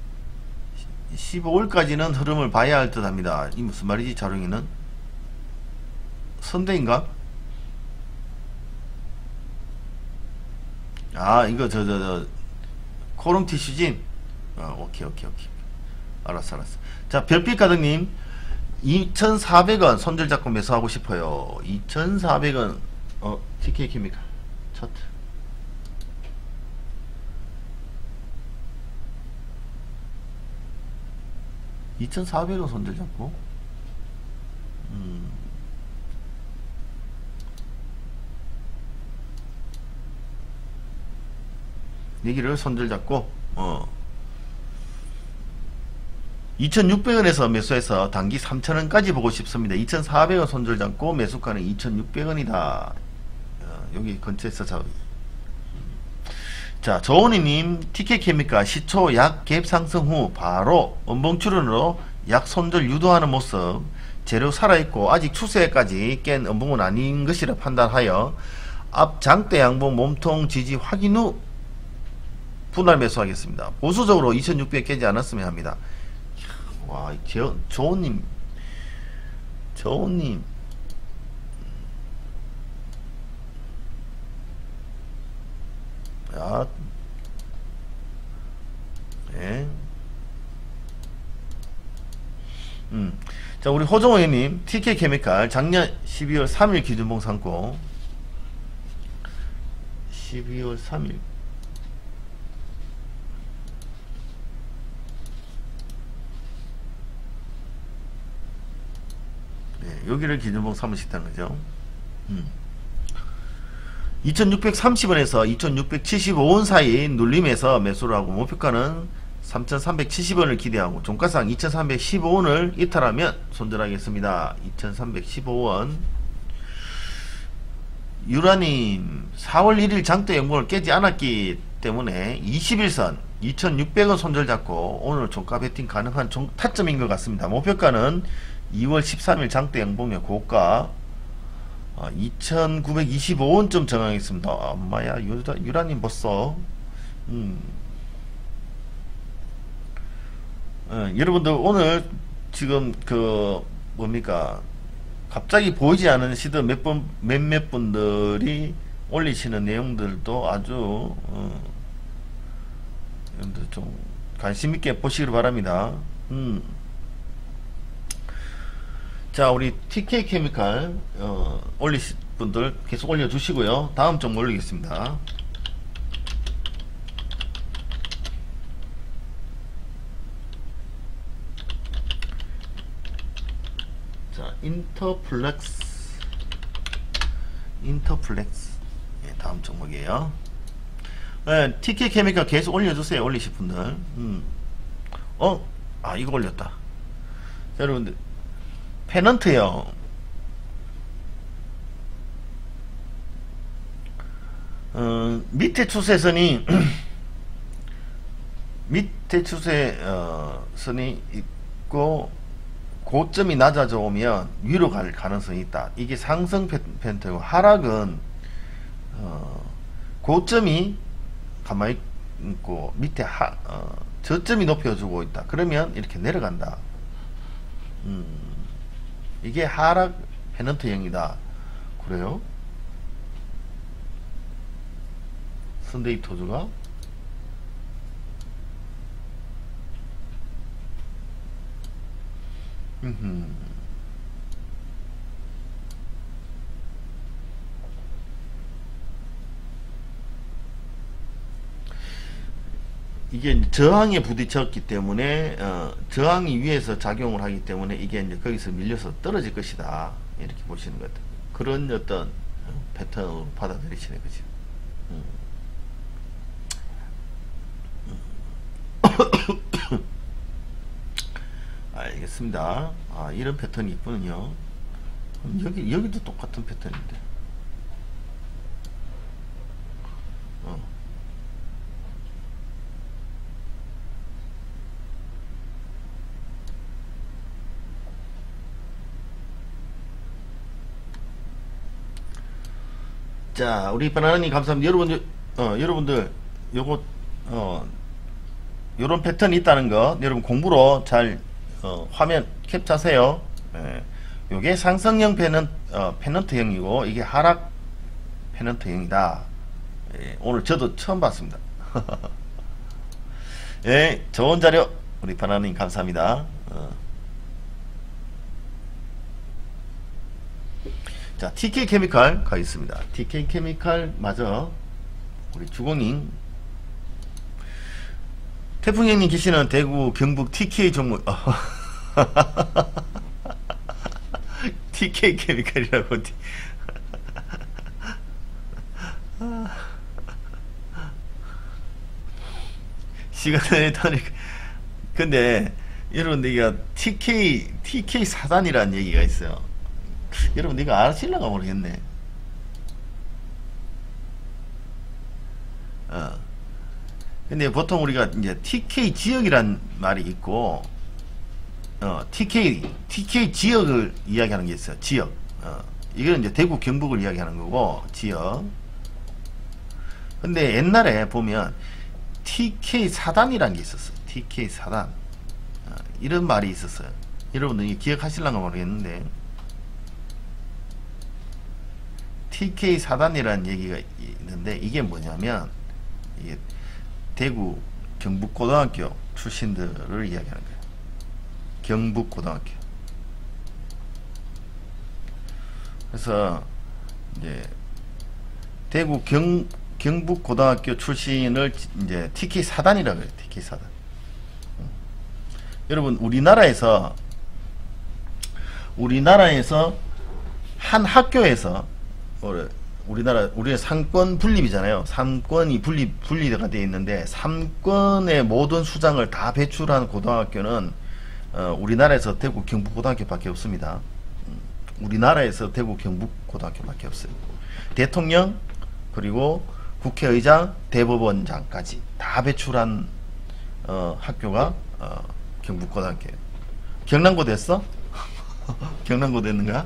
십오월까지는 흐름을 봐야 할 듯 합니다. 이 무슨 말이지, 자룡이는? 선대인가? 아 이거 저 저 저 코롱티 슈진. 아 오케이 오케이 오케이 알았어 알았어. 자 별빛 가득님 이천사백 원 손절 잡고 매수하고 싶어요. 이천사백 원 어 티케이 케미칼 차트 이천사백 원 손절 잡고 음. 여기를 손절 잡고 어 이천육백 원에서 매수해서 단기 삼천 원까지 보고 싶습니다. 이천사백 원 손절 잡고 매수가는 이천육백 원이다. 어, 여기 근처에서 잡. 자, 조은희님 티켓케미카 시초 약 갭 상승 후 바로 원봉 출현으로 약 손절 유도하는 모습. 재료 살아있고 아직 추세까지 깬 원봉은 아닌 것이라 판단하여 앞 장대 양봉 몸통 지지 확인 후 분할 매수하겠습니다. 보수적으로 이천육백 깨지 않았으면 합니다. 와, 저, 조은님, 조은님, 야, 네. 음, 자, 우리 호정호님, 티켓케미칼 작년 십이월 삼일 기준봉 삼고, 십이월 삼일. 여기를 기준봉 삼으셨다는 거죠. 음. 이천육백삼십 원에서 이천육백칠십오 원 사이 눌림에서 매수를 하고 목표가는 삼천삼백칠십 원을 기대하고 종가상 이천삼백십오 원을 이탈하면 손절하겠습니다. 이천삼백십오 원. 유라님 사월 일일 장대 연봉을 깨지 않았기 때문에 이십 일선 이천육백 원 손절 잡고 오늘 종가 베팅 가능한 종, 타점인 것 같습니다. 목표가는 이월 십삼일 장대 양봉의 고가 아, 이천구백이십오 원쯤 정하겠습니다. 아, 엄마야 유라, 유라님 벌써 음. 어, 여러분들 오늘 지금 그 뭡니까 갑자기 보이지 않은 시드 몇 번 몇몇 분들이 올리시는 내용들도 아주 어, 여러분들 좀 관심 있게 보시길 바랍니다. 음. 자, 우리 티케이 케미칼 어, 올리신 분들 계속 올려주시고요. 다음 좀 올리겠습니다. 자, 인터플렉스, 인터플렉스. 예, 다음 종목이에요. 예, 티케이 케미칼 계속 올려주세요. 올리신 분들. 음. 어, 아 이거 올렸다. 자, 여러분들. 페넌트요. 어, 밑에 추세선이 밑에 추세선이 있고 고점이 낮아져 오면 위로 갈 가능성이 있다. 이게 상승 패턴이고 하락은 어, 고점이 가만히 있고 밑에 하, 어, 저점이 높여주고 있다. 그러면 이렇게 내려간다. 음. 이게 하락 페넌트형이다. 그래요? 선데이 토즈가 음흠. 이게 저항에 부딪혔기 때문에 어, 저항이 위에서 작용을 하기 때문에 이게 이제 거기서 밀려서 떨어질 것이다 이렇게 보시는 것 같아요. 그런 어떤 패턴으로 받아들이시는 거죠. 음. 알겠습니다. 아 이런 패턴이 있군요. 여기 여기도 똑같은 패턴인데. 어. 자, 우리 바나나님 감사합니다. 여러분들, 어, 여러분들, 요거, 어, 요런 패턴이 있다는 거, 여러분 공부로 잘, 어, 화면 캡처하세요. 예. 요게 상승형 페넌, 어, 페넌트형이고 이게 하락 페넌트형이다. 예, 오늘 저도 처음 봤습니다. 예, 좋은 자료 우리 바나님 감사합니다. 어. 자, 티케이 케미칼 가겠습니다. 티케이 케미칼 맞아. 우리 주공님 태풍 형님 계시는 대구 경북 티케이 종목 티케이 케미칼이라고. 시간을 더니까. 근데 여러분 내가 티케이 티케이 사단이라는 얘기가 있어요. 여러분 내가 아실려가 모르겠네. 어. 근데 보통 우리가 이제 티케이 지역이란 말이 있고, 어, 티케이, 티케이 지역을 이야기하는 게 있어요. 지역. 어, 이거는 이제 대구 경북을 이야기하는 거고, 지역. 근데 옛날에 보면 티케이 사단이라는 게 있었어요. 티케이 사단. 어, 이런 말이 있었어요. 여러분들 기억하실랑가 모르겠는데, 티케이 사단이라는 얘기가 있는데, 이게 뭐냐면, 이게 대구 경북고등학교 출신들을 이야기하는 거예요. 경북고등학교. 그래서 이제 대구 경 경북고등학교 출신을 이제 티케이 사단이라고 해요. 티케이 사단. 음. 여러분 우리나라에서 우리나라에서 한 학교에서 우리나라 우리의 삼권 분립이잖아요. 삼권이 분립 분리가 되어 있는데 삼권의 모든 수장을 다 배출한 고등학교는 어, 우리나라에서 대구 경북고등학교밖에 없습니다. 음, 우리나라에서 대구 경북고등학교밖에 없어요. 대통령 그리고 국회의장, 대법원장까지 다 배출한 어, 학교가 어, 경북고등학교예요. 경남고 됐어? 경남고 됐는가?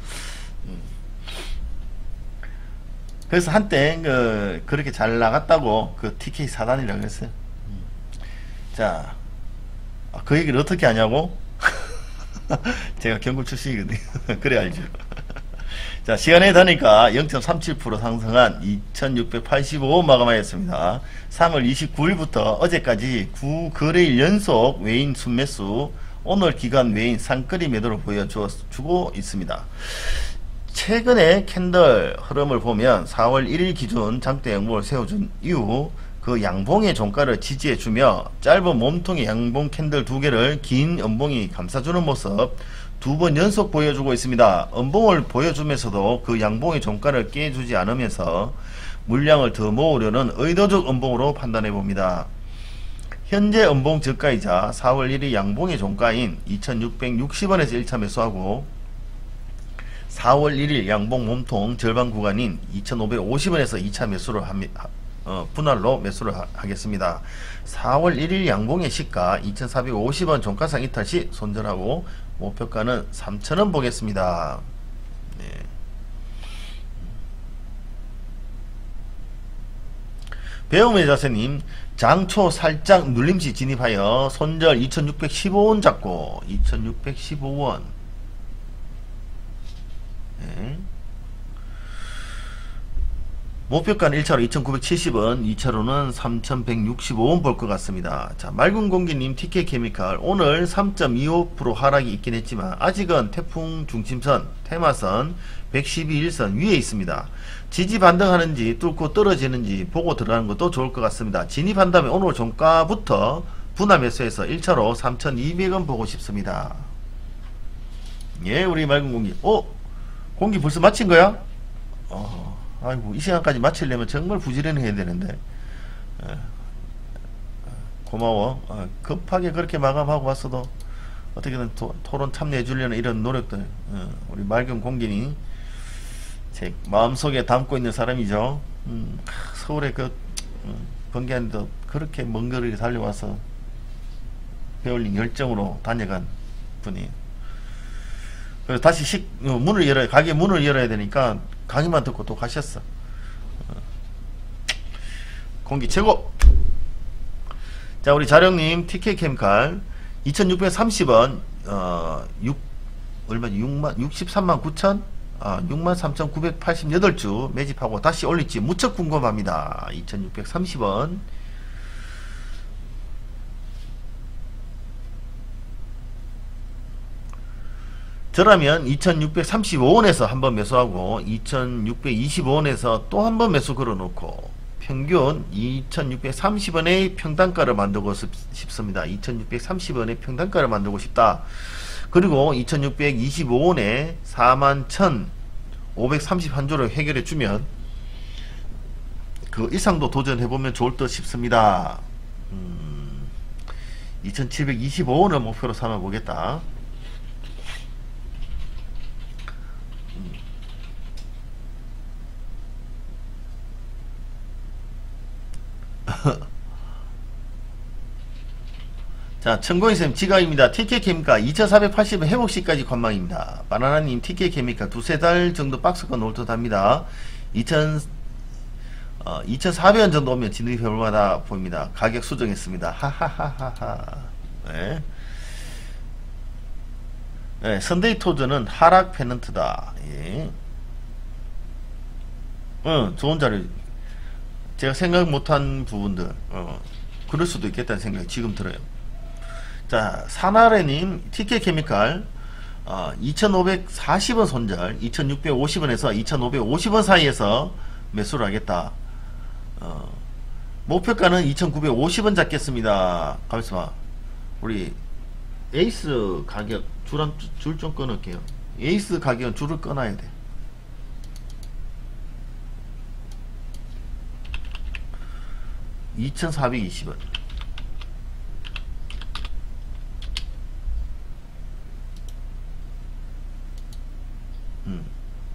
그래서 한때 그 그렇게 잘 나갔다고 그 티케이 사단이라고 했어요. 자, 그 얘기를 어떻게 하냐고? 제가 경북 출신이거든요. 그래 알죠. 자, 시간에 더니까 영 점 삼칠 퍼센트 상승한 이천육백팔십오 원 마감하였습니다. 삼월 이십구일부터 어제까지 구 거래일 연속 외인 순매수, 오늘 기간 외인 상거리 매도를 보여주고 있습니다. 최근에 캔들 흐름을 보면 사월 일일 기준 장대 양봉을 세워준 이후 그 양봉의 종가를 지지해주며 짧은 몸통의 양봉 캔들 두 개를 긴 음봉이 감싸주는 모습 두 번 연속 보여주고 있습니다. 음봉을 보여주면서도 그 양봉의 종가를 깨주지 않으면서 물량을 더 모으려는 의도적 음봉으로 판단해 봅니다. 현재 음봉 저가이자 사월 일일 양봉의 종가인 이천육백육십 원에서 일 차 매수하고 사월 일일 양봉 몸통 절반 구간인 이천오백오십 원에서 이 차 매수를 합니, 어, 분할로 매수를 하, 하겠습니다. 사월 일일 양봉의 시가 이천사백오십 원 종가상 이탈 시 손절하고 목표가는 삼천 원 보겠습니다. 네. 배움의 자세님, 장초 살짝 눌림시 진입하여 손절 이천육백십오 원 잡고 이천육백십오 원. 네. 목표가는 일 차로 이천구백칠십 원, 이 차로는 삼천백육십오 원 볼 것 같습니다. 자, 맑은 공기님, 티케이 케미칼 오늘 삼 점 이오 퍼센트 하락이 있긴 했지만 아직은 태풍 중심선, 테마선, 백십이일 선 위에 있습니다. 지지 반등하는지 뚫고 떨어지는지 보고 들어가는 것도 좋을 것 같습니다. 진입한 다음에 오늘 종가부터 분할 매수해서 일 차로 삼천이백 원 보고 싶습니다. 예, 우리 맑은 공기. 어? 공기 벌써 마친 거야? 어, 아이고, 이 시간까지 마치려면 정말 부지런히 해야 되는데. 에, 고마워. 어, 급하게 그렇게 마감하고 왔어도 어떻게든 도, 토론 참여해 주려는 이런 노력들, 어, 우리 맑은 공기니 제 마음속에 담고 있는 사람이죠. 음, 서울에 그 음, 번개한데도 그렇게 먼 거리를 달려와서 배울린 열정으로 다녀간 분이, 그래서 다시 식, 어, 문을 열어야, 가게 문을 열어야 되니까 강의만 듣고 또 가셨어. 어. 공기 최고! 자, 우리 자령님, 티케이 케미칼 이천육백삼십 원, 어, 육, 얼마 육만 육십삼만 구천 아, 육만 삼천구백팔십팔 주 매집하고 다시 올릴지 무척 궁금합니다. 이천육백삼십 원. 저라면 이천육백삼십오 원에서 한번 매수하고 이천육백이십오 원에서 또 한번 매수 걸어놓고 평균 이천육백삼십 원의 평단가를 만들고 싶습니다. 이천육백삼십 원의 평단가를 만들고 싶다. 그리고 이천육백이십오 원에 사만 천오백삼십일 주를 해결해 주면 그 이상도 도전해보면 좋을 듯 싶습니다. 음, 이천칠백이십오 원을 목표로 삼아 보겠다. 자, 천공이쌤 지각입니다. 티켓케미카 이천사백팔십 원 회복시까지 관망입니다. 바나나님 티켓케미카 두세 달 정도 박스권 놓을 듯 합니다. 이천, 어, 이천사백 원 정도 오면 진입해볼만하다 보입니다. 가격 수정했습니다. 하하하하하. 네. 네, 선데이 토즈는 하락 페넌트다. 예. 응, 좋은 자료. 제가 생각 못한 부분들, 어, 그럴 수도 있겠다는 생각이 지금 들어요. 자, 사나레님 티켓케미칼 어, 이천오백사십 원 손절, 이천육백오십 원에서 이천오백오십 원 사이에서 매수를 하겠다. 어, 목표가는 이천구백오십 원 잡겠습니다. 가만있어봐. 우리 에이스 가격 줄 좀 끊을게요. 에이스 가격은 줄을 끊어야 돼. 이천사백이십 원. 음.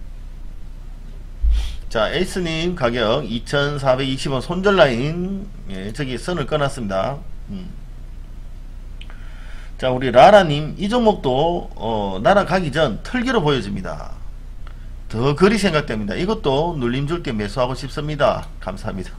자, 에이스님 가격 이천사백이십 원 손절라인, 예, 저기 선을 끊었습니다. 음. 자, 우리 라라님 이 종목도 어, 날아가기 전 털기로 보여집니다. 더 거리 생각됩니다. 이것도 눌림 줄게 매수하고 싶습니다. 감사합니다.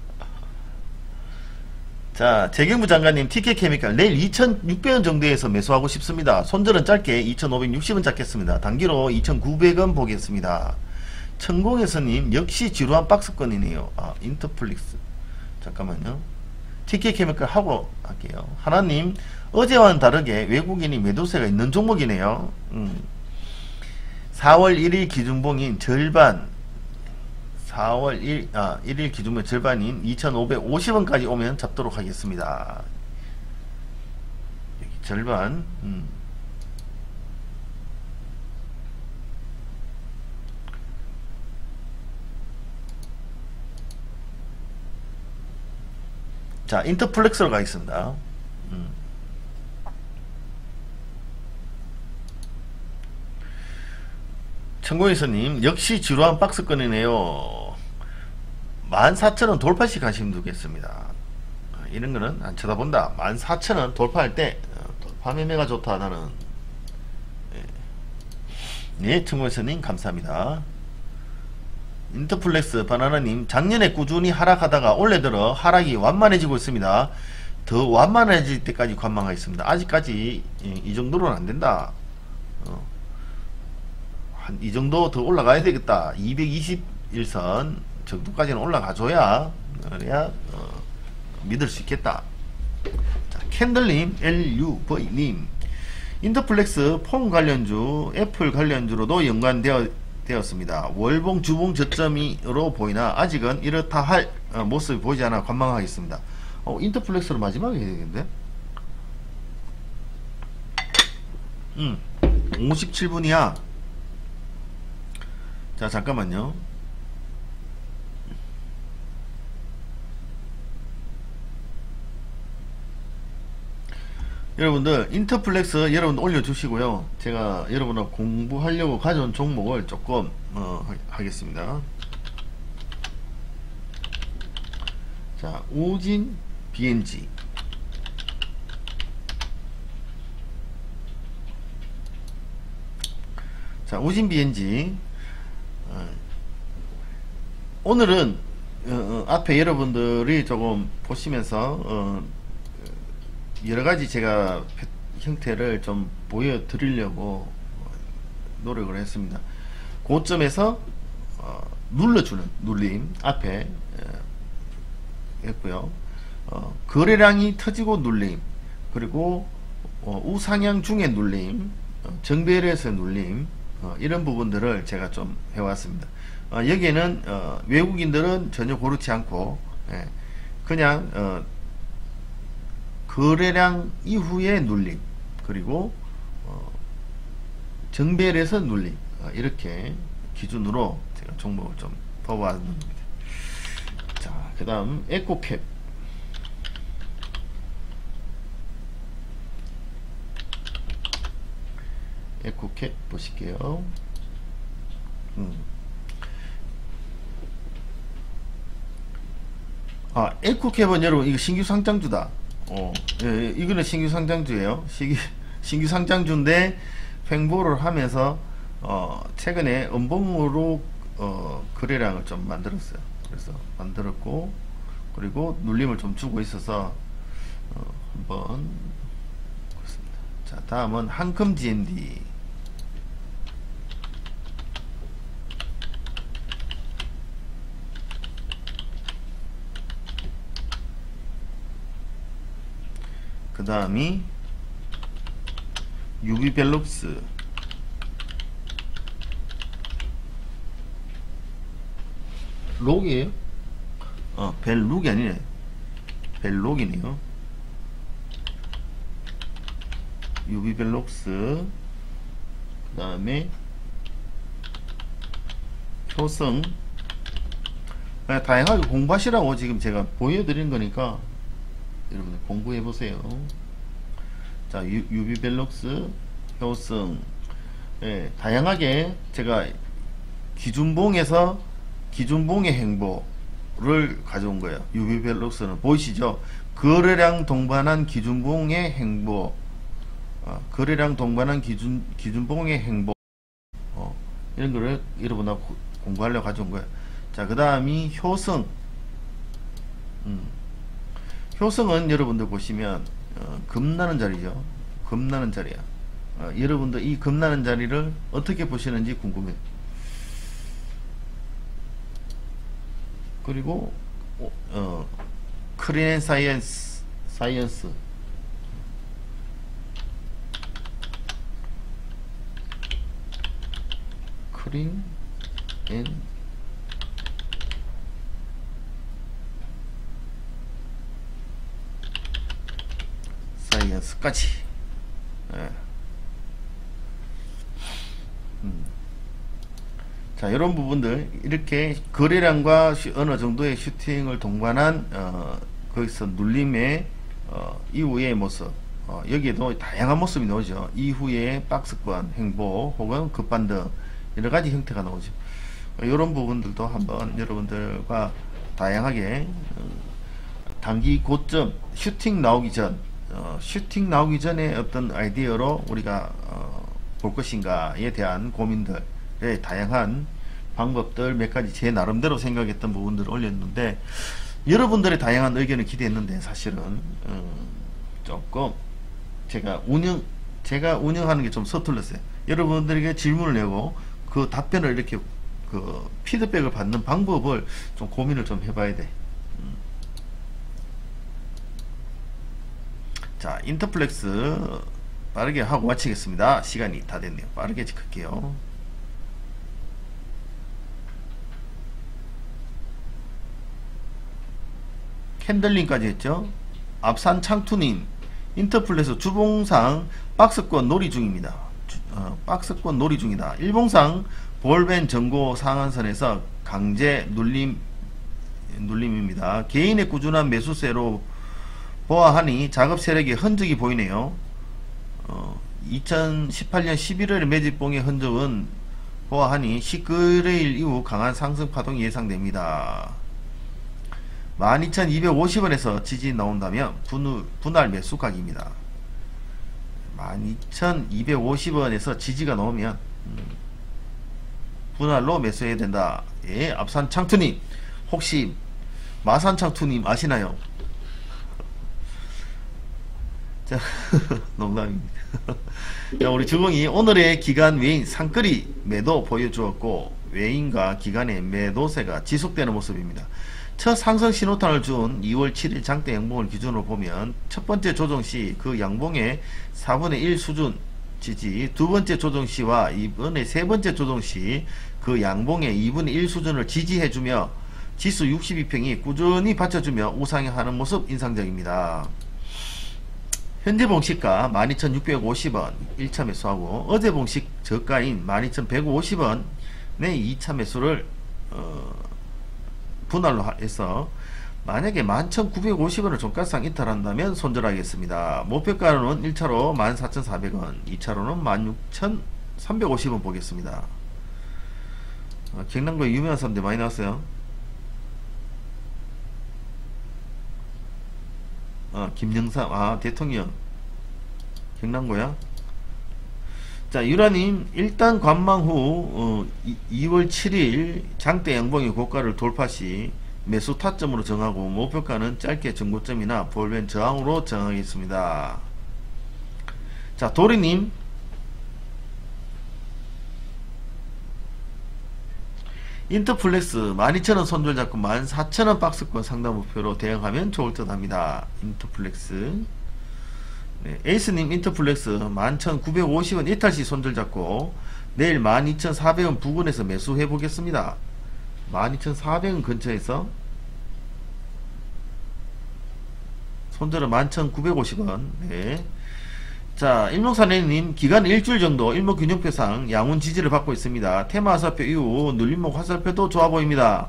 자, 재경부 장관님 티켓케미칼 내일 이천육백 원 정도에서 매수하고 싶습니다. 손절은 짧게 이천오백육십 원 잡겠습니다. 단기로 이천구백 원 보겠습니다. 천공에서님 역시 지루한 박스권이네요. 아, 인터플릭스 잠깐만요. 티켓케미칼 하고 할게요. 하나님 어제와는 다르게 외국인이 매도세가 있는 종목이네요. 음. 사월 일일 기준봉인 절반, 사월 일, 아, 일일 기준봉 절반인 이천오백오십 원까지 오면 잡도록 하겠습니다. 여기 절반. 음. 자, 인터플렉스로 가겠습니다. 음. 천공에서님 역시 지루한 박스권이네요. 만 사천 원 돌파씩 하시면 되겠습니다. 이런 거는 안 쳐다본다. 만 사천 원 돌파할 때 돌파 매매가 좋다. 나는. 네, 천공에서님 감사합니다. 인터플렉스 바나나님 작년에 꾸준히 하락하다가 올해 들어 하락이 완만해지고 있습니다. 더 완만해질 때까지 관망하겠습니다. 아직까지 이 정도로는 안된다. 어. 한 이 정도 더 올라가야 되겠다. 이백이십일 선 정도까지는 올라가줘야 그래야 어, 믿을 수 있겠다. 자, 캔들님 엘유브이님 인터플렉스 폼 관련주 애플 관련주로도 연관되어 되었습니다. 월봉 주봉 저점으로 보이나 아직은 이렇다 할 어, 모습이 보이지 않아 관망하겠습니다. 어, 인터플렉스로 마지막에 해야 되겠는데? 음, 오십칠 분이야. 자, 잠깐만요. 여러분들 인터플렉스 여러분 올려주시고요. 제가 여러분하고 공부하려고 가져온 종목을 조금 어, 하겠습니다. 자, 우진 비엔지 자, 우진 비엔지 어, 오늘은 어, 어, 앞에 여러분들이 조금 보시면서 어, 여러가지 제가 형태를 좀 보여드리려고 노력을 했습니다. 고점에서 어, 눌러주는 눌림 앞에 에, 했고요. 어, 거래량이 터지고 눌림, 그리고 어, 우상향 중에 눌림, 어, 정배열에서 눌림, 어, 이런 부분들을 제가 좀 해왔습니다. 어, 여기에는 어, 외국인들은 전혀 고르지 않고 예, 그냥 어, 거래량 이후에 눌림, 그리고 어, 정배열에서 눌림, 어, 이렇게 기준으로 제가 종목을 좀 뽑아왔습니다. 자, 그 다음 에코캡. 에코캡 보실게요. 음. 아, 에코캡은 여러분 이거 신규 상장주다. 어, 예, 이거는 신규 상장주예요. 시기, 신규 상장주인데 횡보를 하면서 어, 최근에 음봉으로 어, 거래량을 좀 만들었어요. 그래서 만들었고, 그리고 눌림을 좀 주고 있어서 어, 한번 그렇습니다. 자, 다음은 한컴 지엠디. 그 다음이 유비벨록스. 록이에요? 어, 벨룩이 아니네. 벨록이네요. 유비벨록스. 그 다음에 효성. 그냥 다양하게 공부하시라고 지금 제가 보여드린 거니까 여러분들 공부해보세요. 자, 유, 유비벨록스, 효성. 예, 다양하게 제가 기준봉에서 기준봉의 행보를 가져온 거예요. 유비벨록스는 보이시죠? 거래량 동반한 기준봉의 행보, 어, 거래량 동반한 기준, 기준봉의 행보, 어, 이런 거를 여러분하고 공부하려고 가져온 거예요. 자, 그 다음이 효성. 음. 효성은 여러분들 보시면 어, 겁나는 자리죠. 겁나는 자리야. 어, 여러분들 이 겁나는 자리를 어떻게 보시는지 궁금해요. 그리고 어, 크린 사이언스 사이언스 크린 앤 사이언스까지. 예. 음. 자, 이런 부분들 이렇게 거래량과 슈, 어느 정도의 슈팅을 동반한 어, 거기서 눌림의 어, 이후의 모습, 어, 여기에도 다양한 모습이 나오죠. 이후에 박스권 행보 혹은 급반등 여러가지 형태가 나오죠. 어, 이런 부분들도 한번 여러분들과 다양하게 어, 단기 고점 슈팅 나오기 전 어, 슈팅 나오기 전에 어떤 아이디어로 우리가 어, 볼 것인가에 대한 고민들, 다양한 방법들 몇 가지 제 나름대로 생각했던 부분들을 올렸는데, 여러분들의 다양한 의견을 기대했는데 사실은 음, 조금 제가 운영 제가 운영하는 게 좀 서툴렀어요. 여러분들에게 질문을 내고 그 답변을 이렇게 그 피드백을 받는 방법을 좀 고민을 좀 해봐야 돼. 음. 자, 인터플렉스 빠르게 하고 마치겠습니다. 시간이 다 됐네요. 빠르게 체크할게요. 캔들링까지 했죠. 앞산 창투님, 인터플렉스 주봉상 박스권 놀이 중입니다. 주, 어, 박스권 놀이 중이다. 일봉상 볼벤 전고 상한선에서 강제 눌림 눌림입니다. 개인의 꾸준한 매수세로 보아하니 작업 세력의 흔적이 보이네요. 어, 이천십팔년 십일월 매집봉의 흔적은 보아하니 십구일 이후 강한 상승 파동이 예상됩니다. 만 이천이백오십 원에서 지지 나온다면 분할, 분할 매수 각입니다. 만 이천이백오십 원에서 지지가 나오면 음, 분할로 매수해야 된다. 예, 앞산 창투님, 혹시 마산 창투님 아시나요? 자, 농담입니다. 자, 우리 주봉이 오늘의 기간 외인 상끌이 매도 보여주었고, 외인과 기간의 매도세가 지속되는 모습입니다. 첫 상승 신호탄을 준 이월 칠일 장대 양봉을 기준으로 보면 첫 번째 조정 시 그 양봉의 사분의 일 수준 지지, 두 번째 조정 시와 이번에 세 번째 조정 시 그 양봉의 이분의 일 수준을 지지해주며 지수 육십이 평이 꾸준히 받쳐주며 우상향하는 모습 인상적입니다. 현재 봉시가 만 이천육백오십 원 일 차 매수하고 어제 봉식 저가인 만 이천백오십 원의 이 차 매수를 어, 분할로 해서 만약에 만 천구백오십 원을 종가상 이탈한다면 손절하겠습니다. 목표가는 일 차로 만 사천사백 원, 이 차로는 만 육천삼백오십 원 보겠습니다. 아, 경남도에 유명한 사람들 많이 나왔어요. 아, 김영삼, 아, 대통령. 경남고야. 자, 유라님, 일단 관망 후, 어, 이월 칠일 장대 양봉의 고가를 돌파 시 매수 타점으로 정하고 목표가는 짧게 전고점이나 볼펜 저항으로 정하겠습니다. 자, 도리님, 인터플렉스 만 이천 원 손절 잡고 만 사천 원 박스권 상단 목표로 대응하면 좋을 듯 합니다. 인터플렉스. 네, 에이스님 인터플렉스 만 천구백오십 원 이탈시 손절 잡고 내일 만 이천사백 원 부근에서 매수해 보겠습니다. 만 이천사백 원 근처에서 손절은 만 천구백오십 원. 네. 자, 일목사내님 기간 일주일 정도 일목균형표상 양운 지지를 받고 있습니다. 테마 화살표 이후 눌림목 화살표도 좋아 보입니다.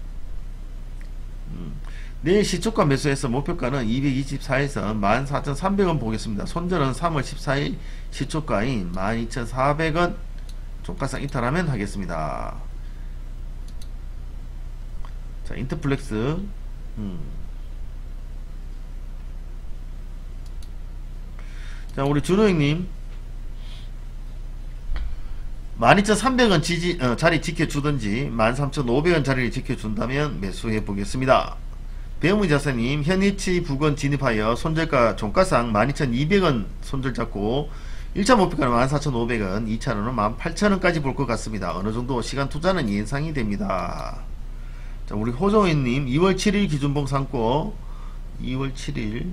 음, 내일 시초가 매수해서 목표가는 이백이십사에서 만 사천삼백 원 보겠습니다. 손절은 삼월 십사일 시초가인 만 이천사백 원 종가상 이탈하면 하겠습니다. 자, 인터플렉스. 음. 자, 우리 준호형님 만 이천삼백 원 지지, 어, 자리 지켜주든지 만 삼천오백 원 자리를 지켜준다면 매수해 보겠습니다. 배우무자사님 현위치 부근 진입하여 손절가 종가상 만 이천이백 원 손절 잡고 일 차 목표가는 만 사천오백 원, 이 차로는 만 팔천 원까지 볼 것 같습니다. 어느정도 시간 투자는 예상이 됩니다. 자, 우리 호정희님 이월 칠일 기준봉 삼고 이월 칠일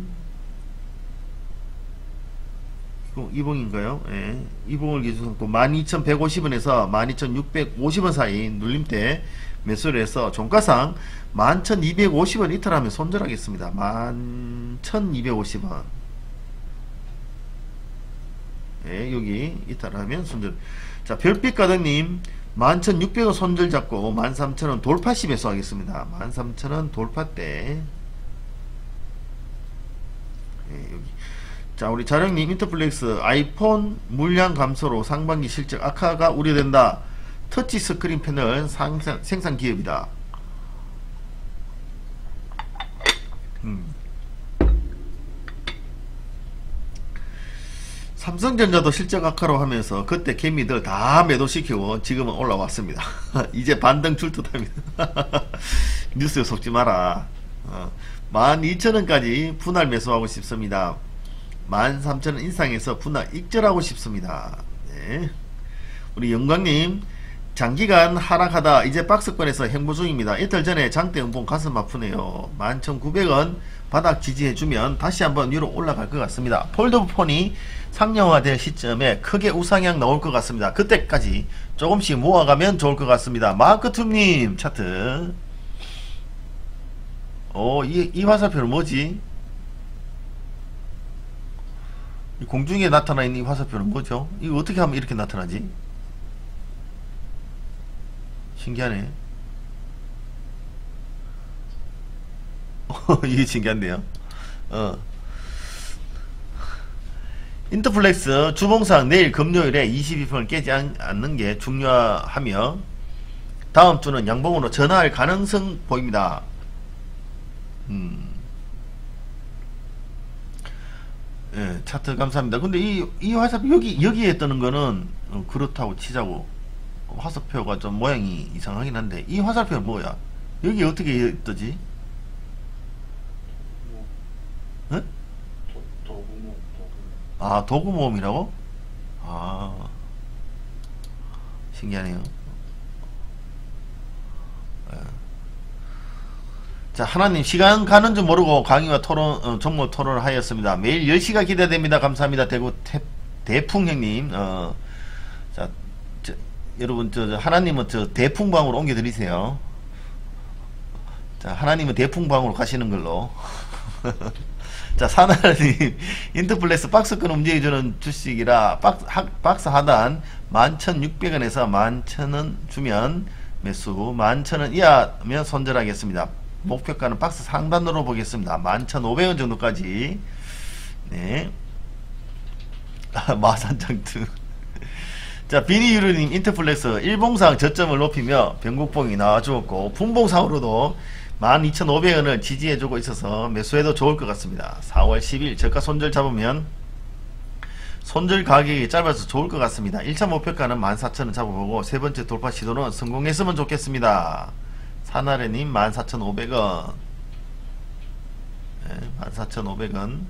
이봉인가요? 예. 이봉을 기준으로 만 이천백오십 원에서 만 이천육백오십 원 사이 눌림대 매수를 해서 종가상 만 천이백오십 원 이탈하면 손절하겠습니다. 만 천이백오십 원. 예, 여기 이탈하면 손절. 자, 별빛 가득님 만 천육백 원 손절 잡고 만 삼천 원 돌파시 매수하겠습니다. 만 삼천 원 돌파대. 예, 여기. 자, 우리 자령님 인터플렉스 아이폰 물량 감소로 상반기 실적 악화가 우려된다. 터치 스크린 패널 상상, 생산 기업이다. 음. 삼성전자도 실적 악화로 하면서 그때 개미들 다 매도시키고 지금은 올라왔습니다. 이제 반등 줄 듯합니다. 뉴스에 속지 마라. 어. 만 이천 원까지 분할 매수하고 싶습니다. 만 삼천 원 인상해서 분할 익절하고 싶습니다. 네. 우리 영광님 장기간 하락하다 이제 박스권에서 행보 중입니다. 이틀 전에 장대 연봉 가슴 아프네요. 만 천구백 원 바닥 지지해주면 다시 한번 위로 올라갈 것 같습니다. 폴더폰이 상용화될 시점에 크게 우상향 나올 것 같습니다. 그때까지 조금씩 모아가면 좋을 것 같습니다. 마크툼님 차트. 어, 이, 이 화살표는 뭐지? 공중에 나타나 있는 이 화살표는 뭐죠? 이거 어떻게 하면 이렇게 나타나지? 신기하네. 이게 신기한데요. 어. 인터플렉스 주봉상 내일 금요일에 이십이 평을 깨지 않는 게 중요하며 다음 주는 양봉으로 전환할 가능성 보입니다. 음. 예, 차트 감사합니다. 근데 이, 이 화살표 여기, 여기에 뜨는 거는 어, 그렇다고 치자고 화살표가 좀 모양이 이상하긴 한데 이 화살표는 뭐야? 여기 어떻게 뜨지? 도, 도구목, 도구. 아, 도구 모음이라고? 아, 신기하네요. 예. 자, 하나님, 시간 가는 줄 모르고 강의와 토론, 어, 종목 토론을 하였습니다. 매일 열 시가 기대됩니다. 감사합니다. 대구 태, 대풍 형님. 어, 자, 저, 여러분, 저, 저, 하나님은 저 대풍방으로 옮겨드리세요. 자, 하나님은 대풍방으로 가시는 걸로. 자, 사나님, 인터플렉스 박스권 움직여주는 주식이라 박스, 하, 박스 하단 만 천육백 원에서 만 천 원 주면 매수, 만 천 원 이하면 손절하겠습니다. 목표가는 박스 상단으로 보겠습니다. 만 천오백 원 정도까지. 네. 마산장투. 자, 비니유르님, 인터플렉스 일봉상 저점을 높이며 변곡봉이 나와주었고, 분봉상으로도 만 이천오백 원을 지지해주고 있어서 매수해도 좋을 것 같습니다. 사월 십일 저가 손절 잡으면 손절 가격이 짧아서 좋을 것 같습니다. 일 차 목표가는 만 사천 원 잡아보고 세 번째 돌파 시도는 성공했으면 좋겠습니다. 사나래님 만 사천오백 원. 네, 만 사천오백 원.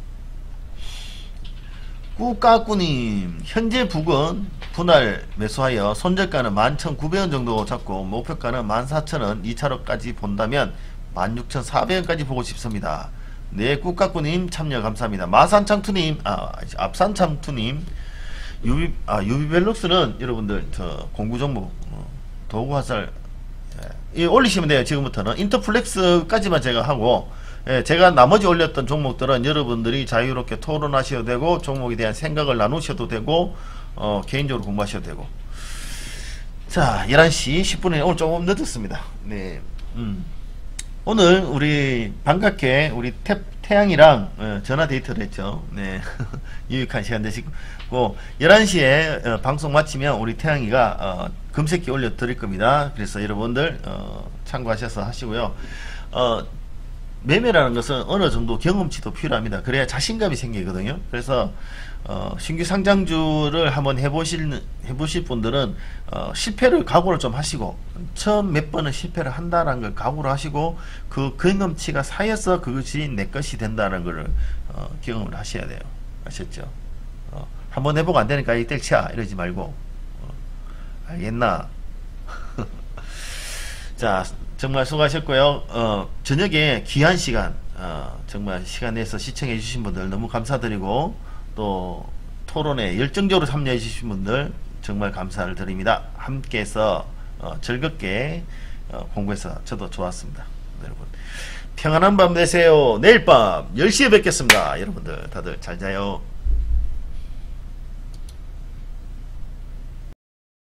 꾸까꾸님, 현재 북은 분할 매수하여 손절가는 만 천구백 원 정도 잡고 목표가는 만 사천 원, 이 차로까지 본다면 만 육천사백 원까지 보고 싶습니다. 네, 꾸까꾸님 참여 감사합니다. 마산창투님, 아, 앞산창투님, 유비, 아, 유비벨룩스는 여러분들 저 공구 종목 어, 도구 화살 예, 올리시면 돼요. 지금부터는 인터플렉스까지만 제가 하고, 예, 제가 나머지 올렸던 종목들은 여러분들이 자유롭게 토론하셔도 되고 종목에 대한 생각을 나누셔도 되고 어, 개인적으로 공부하셔도 되고. 자, 열한 시 십 분에 오늘 조금 늦었습니다. 네, 음. 오늘 우리 반갑게 우리 태, 태양이랑 어, 전화 데이트를 했죠. 네. 유익한 시간 되시고 열한 시에 어, 방송 마치면 우리 태양이가 어, 금색기 올려 드릴 겁니다. 그래서 여러분들 어, 참고하셔서 하시고요. 어, 매매라는 것은 어느 정도 경험치도 필요합니다. 그래야 자신감이 생기거든요. 그래서 어, 신규 상장주를 한번 해보실 해보실 분들은 어, 실패를 각오를 좀 하시고 처음 몇 번은 실패를 한다는 걸 각오를 하시고 그 경험치가 쌓여서 그것이 내 것이 된다는 걸 어, 경험을 하셔야 돼요. 아셨죠? 어, 한번 해보고 안 되니까 이 뗄치야 이러지 말고 어, 알겠나? 자, 정말 수고하셨고요. 어, 저녁에 귀한 시간 어, 정말 시간 내서 시청해 주신 분들 너무 감사드리고 또 토론에 열정적으로 참여해 주신 분들 정말 감사를 드립니다. 함께해서 어, 즐겁게 어, 공부해서 저도 좋았습니다. 여러분 평안한 밤 되세요. 내일 밤 열 시에 뵙겠습니다. 여러분들 다들 잘 자요.